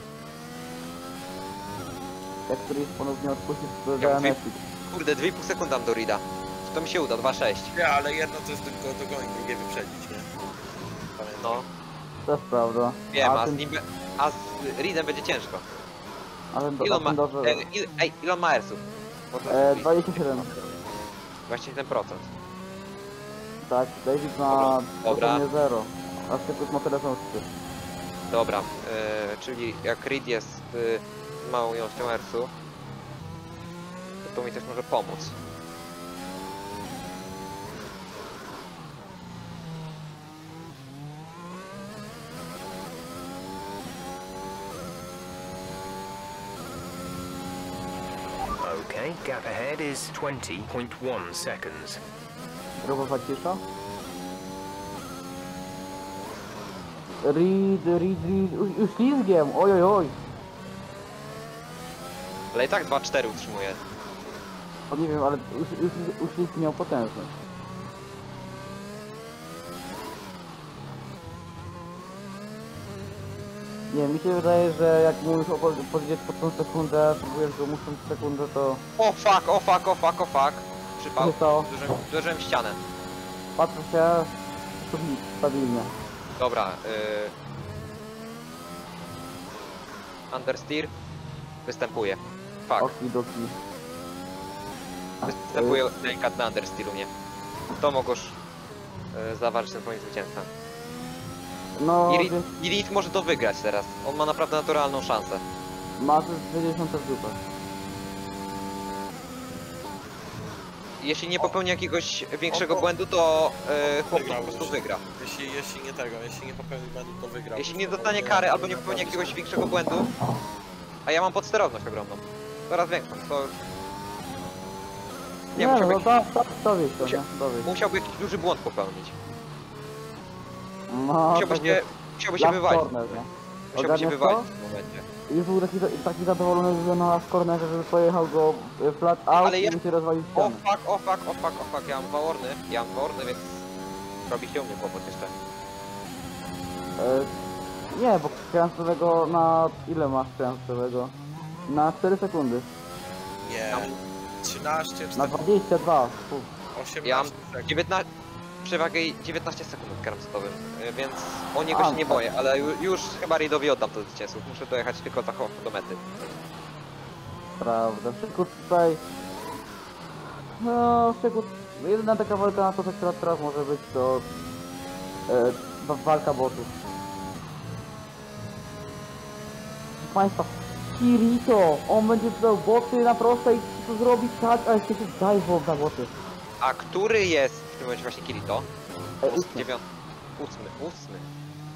Jak któryś ponownie odpuścić, to Ja DNF. Kurde, 2,5 sekund dam do Rida. To mi się uda, 2,6. Nie, ale jedno to jest tylko dogonić, drugie wyprzedzić, nie? Pamiętam. No, To jest prawda. wiem, a z tym- nim... A z Ridem będzie ciężko. A ten Ile on ma... dobrze. Ile on ma ersów? Bo to jest 27. 27%. Tak, David ma Dobra. dosłownie 0. A Szykut ma tyle samo 3. Dobra, czyli jak Reed jest z małą ilością ersu, to mi też może pomóc. Okay, gap ahead is 20.1 seconds. Robowa cisza. Reed, już ślizgiem, oj, oj, oj. Ale i tak 2,4 utrzymuje. O, nie wiem, ale uślizg miał potężność. Nie, mi się wydaje, że jak mówisz o powiedzieć pod tą sekundę, próbujesz go musząc sekundę, to... O fuck, o fuck, o fuck, o fuck. Co Przypał. się stało? Uderzyłem w ścianę. Patrzę się stabilnie. Dobra, Understeer występuje. Fuck, Okidoki. występuje delikatny Understeer u mnie. To mogłoż zawarzyć ten koniec zwycięstwa. No, I Reed może to wygrać teraz. On ma naprawdę naturalną szansę. ma też 20 w dupę. Jeśli nie popełni jakiegoś większego błędu, to chłop to po prostu wygra. Jeśli nie tego, jeśli nie popełni błędu, to wygra. Jeśli nie dostanie kary albo nie popełni jakiegoś większego błędu, a ja mam podsterowność ogromną, coraz większą, to... Nie, no, musiałby, dowiedz to, nie? Dowiedz. musiałby jakiś duży błąd popełnić. No, Musiałby tak się, jest. musiałby się Last wywalić. corner, nie? Musiałby się Ogarniasz wywalić to? w tym momencie. Już był taki zadowolony, że na last cornerze, żeby pojechał go flat out Ale ja- i by się rozwalił w O ścianę. fuck, o fuck, o fuck, o fuck, ja mam dwa orny, więc robi się u mnie kłopot jeszcze. Nie, bo kręcowego na... ile masz kręcowego? Na 4 sekundy. Nie. 13, Na 14, 22. 18 Ja mam sekund. 19, przewagę 19 sekund nad karamstowym, więc o niego A, się nie tak. boję, ale już chyba Reedowi oddam to zwycięstwo. Muszę dojechać tylko za do mety. Prawda, Szykut tutaj... No, Szykut... Jedyna taka walka na to, co teraz może być, to... walka botów. Proszę Państwa, Kirito! On będzie tutaj boty na prostej, co zrobić, tak, ale jeszcze się daj na boty. A który jest w tym momencie właśnie Kirito? Ósmy. 9, 8.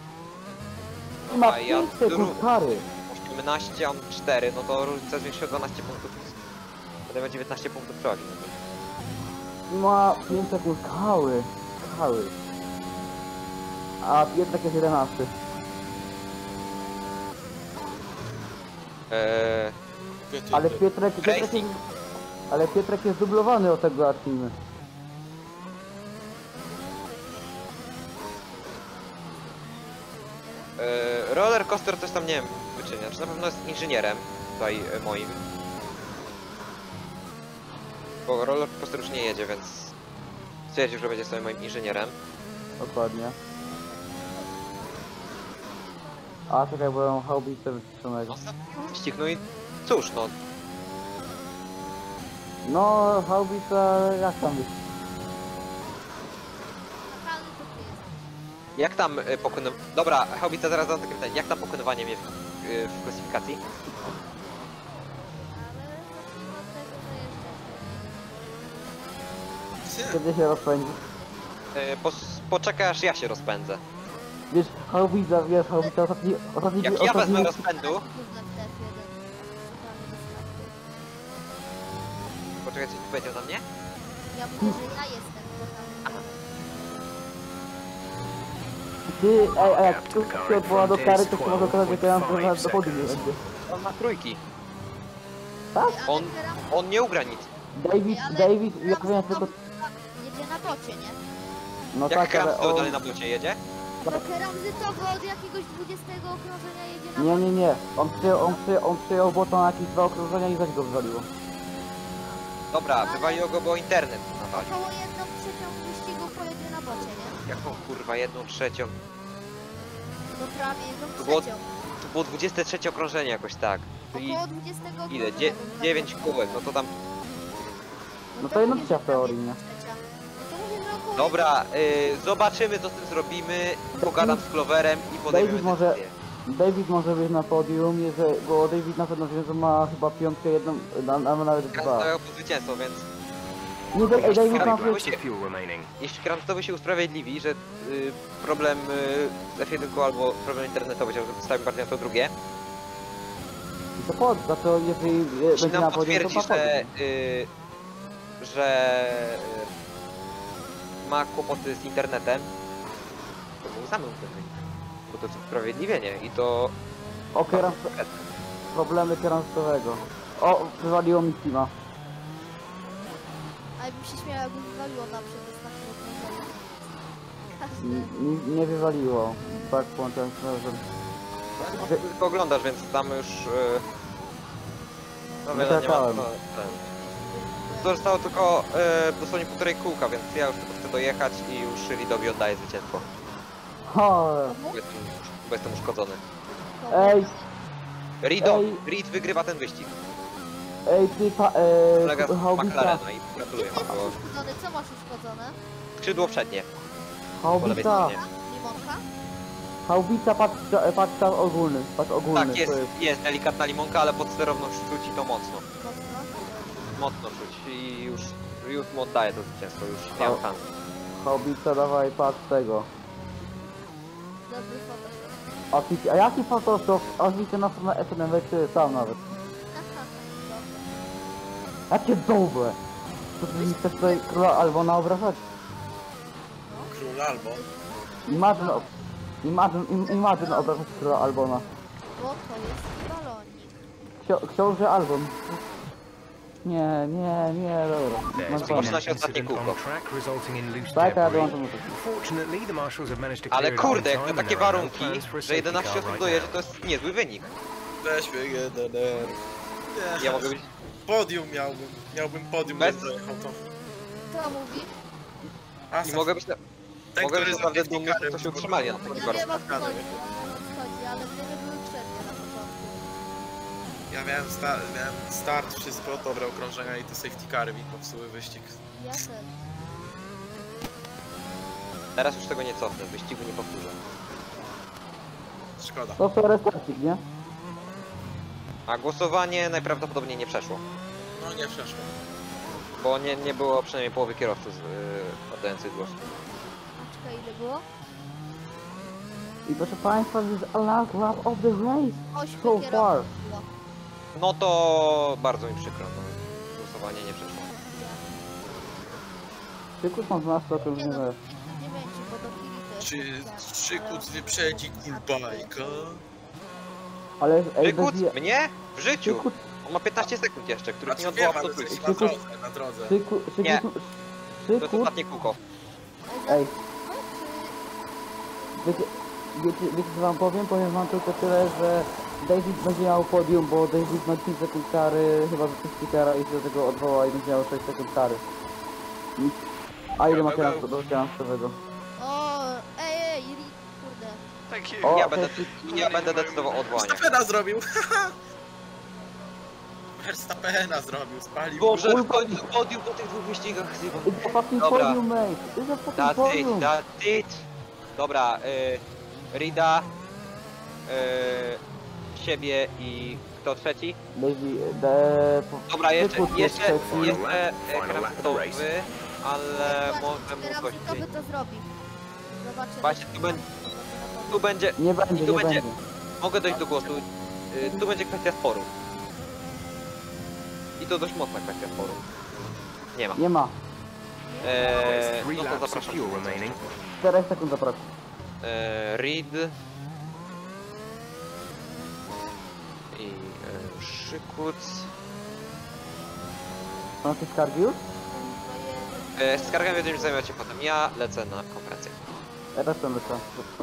I ma A ja 5 sekund kary. 18, a on 4, no to różnica zwiększa 12 punktów. Potem ma 19 punktów przewagi. I ma 5 sekund kały. A Pietrek jest 11. Ale Pietrek jest... Ale Pietrek jest dublowany od tego zacznijmy. Roller coaster coś tam nie wiem wyczynia, czy na pewno jest inżynierem tutaj moim. Bo roller coaster już nie jedzie, więc stwierdził, że będzie sobie moim inżynierem. Dokładnie. A czekaj, bo ja mam haubicę wyciszonego. Ostatni wyścig, no i cóż, no No, haubica jak tam jest? jak tam pokonywanie... Dobra, Haubica, zaraz zadam takie pytanie. Jak tam pokonywanie mnie w klasyfikacji? Kiedy się rozpędzi? Poczekaj, aż ja się rozpędzę. Wiesz, haubica ostatni... Jak ja wezmę rozpędu... Poczekaj, coś tu powiedział na mnie? Ja mówię, że ja jestem. Ty, a jak ktoś się odwoła do kary, to się może okazać, że teraz do podium nie będzie. On ma trójki. Tak? On nie ugra nic. David, jak wiem tylko... Jedzie na bocie, nie? No Jak tak, ale Kramsy on... dalej na bocie jedzie? No tranzytowo od jakiegoś 20 okrążenia jedzie na Nie. On przyjął bota na jakieś 2 okrążenia i zaś go wywaliło. Dobra, wywaliło go, bo internet nawalił. około 1/3 wyścigu pojedzie na bocie, nie? Jaką kurwa 1/3? No prawie To było- 1/3. To było 23 okrążenie jakoś tak. Czyli Około 20 ile? okrążenia. 9 kółek, no to tam... No to jedno mówię, trzecia że w teorii, nie? 1/3. No to mówię, że około Dobra, zobaczymy co z tym zrobimy. Pogadam z Cloverem i podejmiemy David może- decyzję. David może być na podium, bo David na pewno wiem, że ma chyba 5, 1, a nawet 2. Krantowo po zwycięstwo, więc Nie, David ma Krantowo być... się, Fuel remaining. jeśli Krantowo się usprawiedliwi, że problem z F1 albo problem internetowy, że zostawił bardziej na to drugie, Za to jeżeli jeśli będzie nam na podium, to potwierdzi, ma że, podium. że ma kłopoty z internetem, to mu uznamy ten wynik. Bo to jest usprawiedliwienie i to... O, problemy kierowcowego. O, wywaliło mi Tima. A ja bym się śmiała, jakby wywaliło na przedostatnie okrążenie. Nie wywaliło. Tak, połączyłem się, że... Tylko oglądasz, więc tam już... no Nie wiele nie ma... trafiałem. No, to zostało tylko dosłownie 1,5 kółka, więc ja już tylko chcę dojechać i już Ridowi oddaję zwycięstwo. O, Bo jestem uszkodzony. ej, Reed wygrywa ten wyścig. ej, ty, Kolega z haubica, McLarena i gratuluję, Ty bo jesteś uszkodzony, co masz uszkodzone? skrzydło przednie. Po lewej haubica, stronie. Limonka? haubica, patrz tam ogólny, Tak, to jest delikatna limonka, ale pod sterowną rzuci to mocno. Mocno? Mocno rzuci i już mu oddaję to zwycięstwo, już nie mam szans. haubica, dawaj, patrz tego. Dobry Photoshop. A jaki Photoshop? A widzę na stronę SNM, weź tam nawet. Jakie dobre! To ty mi chcesz tutaj króla Albona obrażać? Król Albo. Imagine obrażać króla Albona. Bo to jest balonik. Książę Albon. Nie, dobra. There's Mam been plan. Zaczyna an się ostatnie incident kółko. on track resulting in loose Tak, ja debris. dołączam do tego. Fortunately, the marshals have managed to Ale clear it on kurde, jak time na and takie there are no warunki, plans for a że safety 11 car osób right dojedzie, now. to jest niezły wynik. Weźmy jeden. Ja mogę być... Podium miałbym podium, Bez- bez dojechał to. Kto mówi? I mogę być... Ten, mogę być który naprawdę za dumny, że to się utrzymali na Ja takich wiem warunkach. o co chodzi, ale mnie nie były przerwy na początku. Ja miałem start, wszystko, dobre okrążenia i te safety cary mi popsuły wyścig. Ja też. Teraz już tego nie cofnę, wyścigu nie powtórzę. Szkoda. To co restarcik, nie? A głosowanie najprawdopodobniej nie przeszło. No nie przeszło. Bo nie było przynajmniej połowy kierowców oddających głos. Czekaj, ile było? I proszę Państwa, this is a last lap of the race. 8 So kierowców far. było. No to bardzo mi przykro, no. Głosowanie nie przeszło. Tylko mam 12 Nie no, okrążeń. 9, bo do chwili to jest... Czy Szykuc wyprzedzi Kulbajka? Ale ej, Przykut? bez... Mnie? W życiu! Przykut, On ma 15 sekund jeszcze, których nie Znaczy odwoła wiem, ale absolutnie. jesteś na drodze, na drodze. Nie. Przykut, To jest Przykut, ostatnie kółko. ej, wiecie co wam powiem? Powiem wam tylko tyle, że David będzie miał podium, bo David ma 5 sekund kary, chyba za coś kara i się do tego odwoła i będzie miał 6 sekund kary. A ile ma teraz do finansowego? O, ej, kurde. Thank you. O, Ja będę decydował o odwołaniu. Verstappena zrobił! Verstappena zrobił, spalił. Boże, w końcu podium po tych dwóch wyścigach. It's a fucking Dobra. podium, mate! It's a fucking That's it, podium! that's it. Dobra, Rida, siebie i kto trzeci? Dobra, jeszcze kraftowy, ale może mu coś Kto by to zrobił? Zobaczymy. Właśnie tu będzie, Nie będzie, tu nie będzie. będzie. Mogę dojść do głosu, tu będzie kwestia sporu. I to dość mocna kwestia sporu. Nie ma. Nie ma. Three No to laps of zapraszam. fuel remaining. 4 sekund zapraszam. Reed i Szykuc. Są jakieś skargi już? Skargami będziemy zajmować się potem. Ja lecę na konferencję. Ja też tam lecę.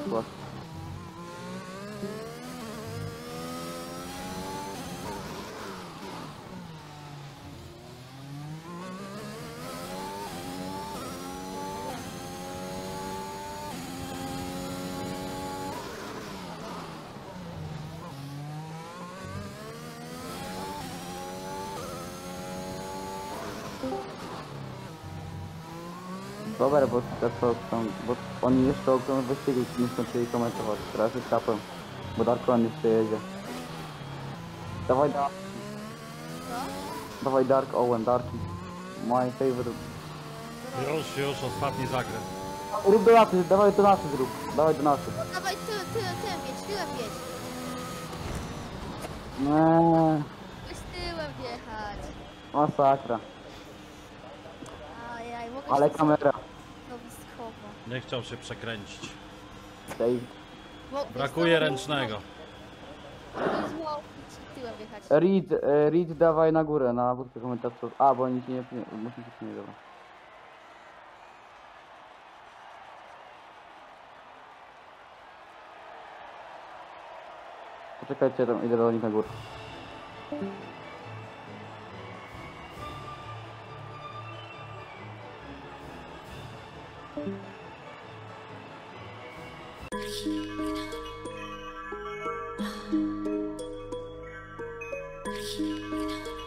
Dobra, bo to są, bo oni jeszcze oglądają wyścigi, nie skończyli komentować. Teraz jest kapem, bo Darko jeszcze jedzie. Dawaj Dark. Dawaj Dark Owen, Darki. My favorite. Już, ostatni zakręt. Rób do nasy, dawaj do nasy zrób. Dawaj do nasy. No dawaj tyłem jedź. Eee, Weź tyłem wjechać. masakra. Ajaj, mogę Ale się kamera. stanowiskowo. Nie chciał się przekręcić. Dave. Brakuje ręcznego. Tyłem wjechać. Reed dawaj na górę, na budkę komentatorów. A, bo oni się nie musi się nie dobra. Poczekajcie, tam idę do nich na górę. Thank you.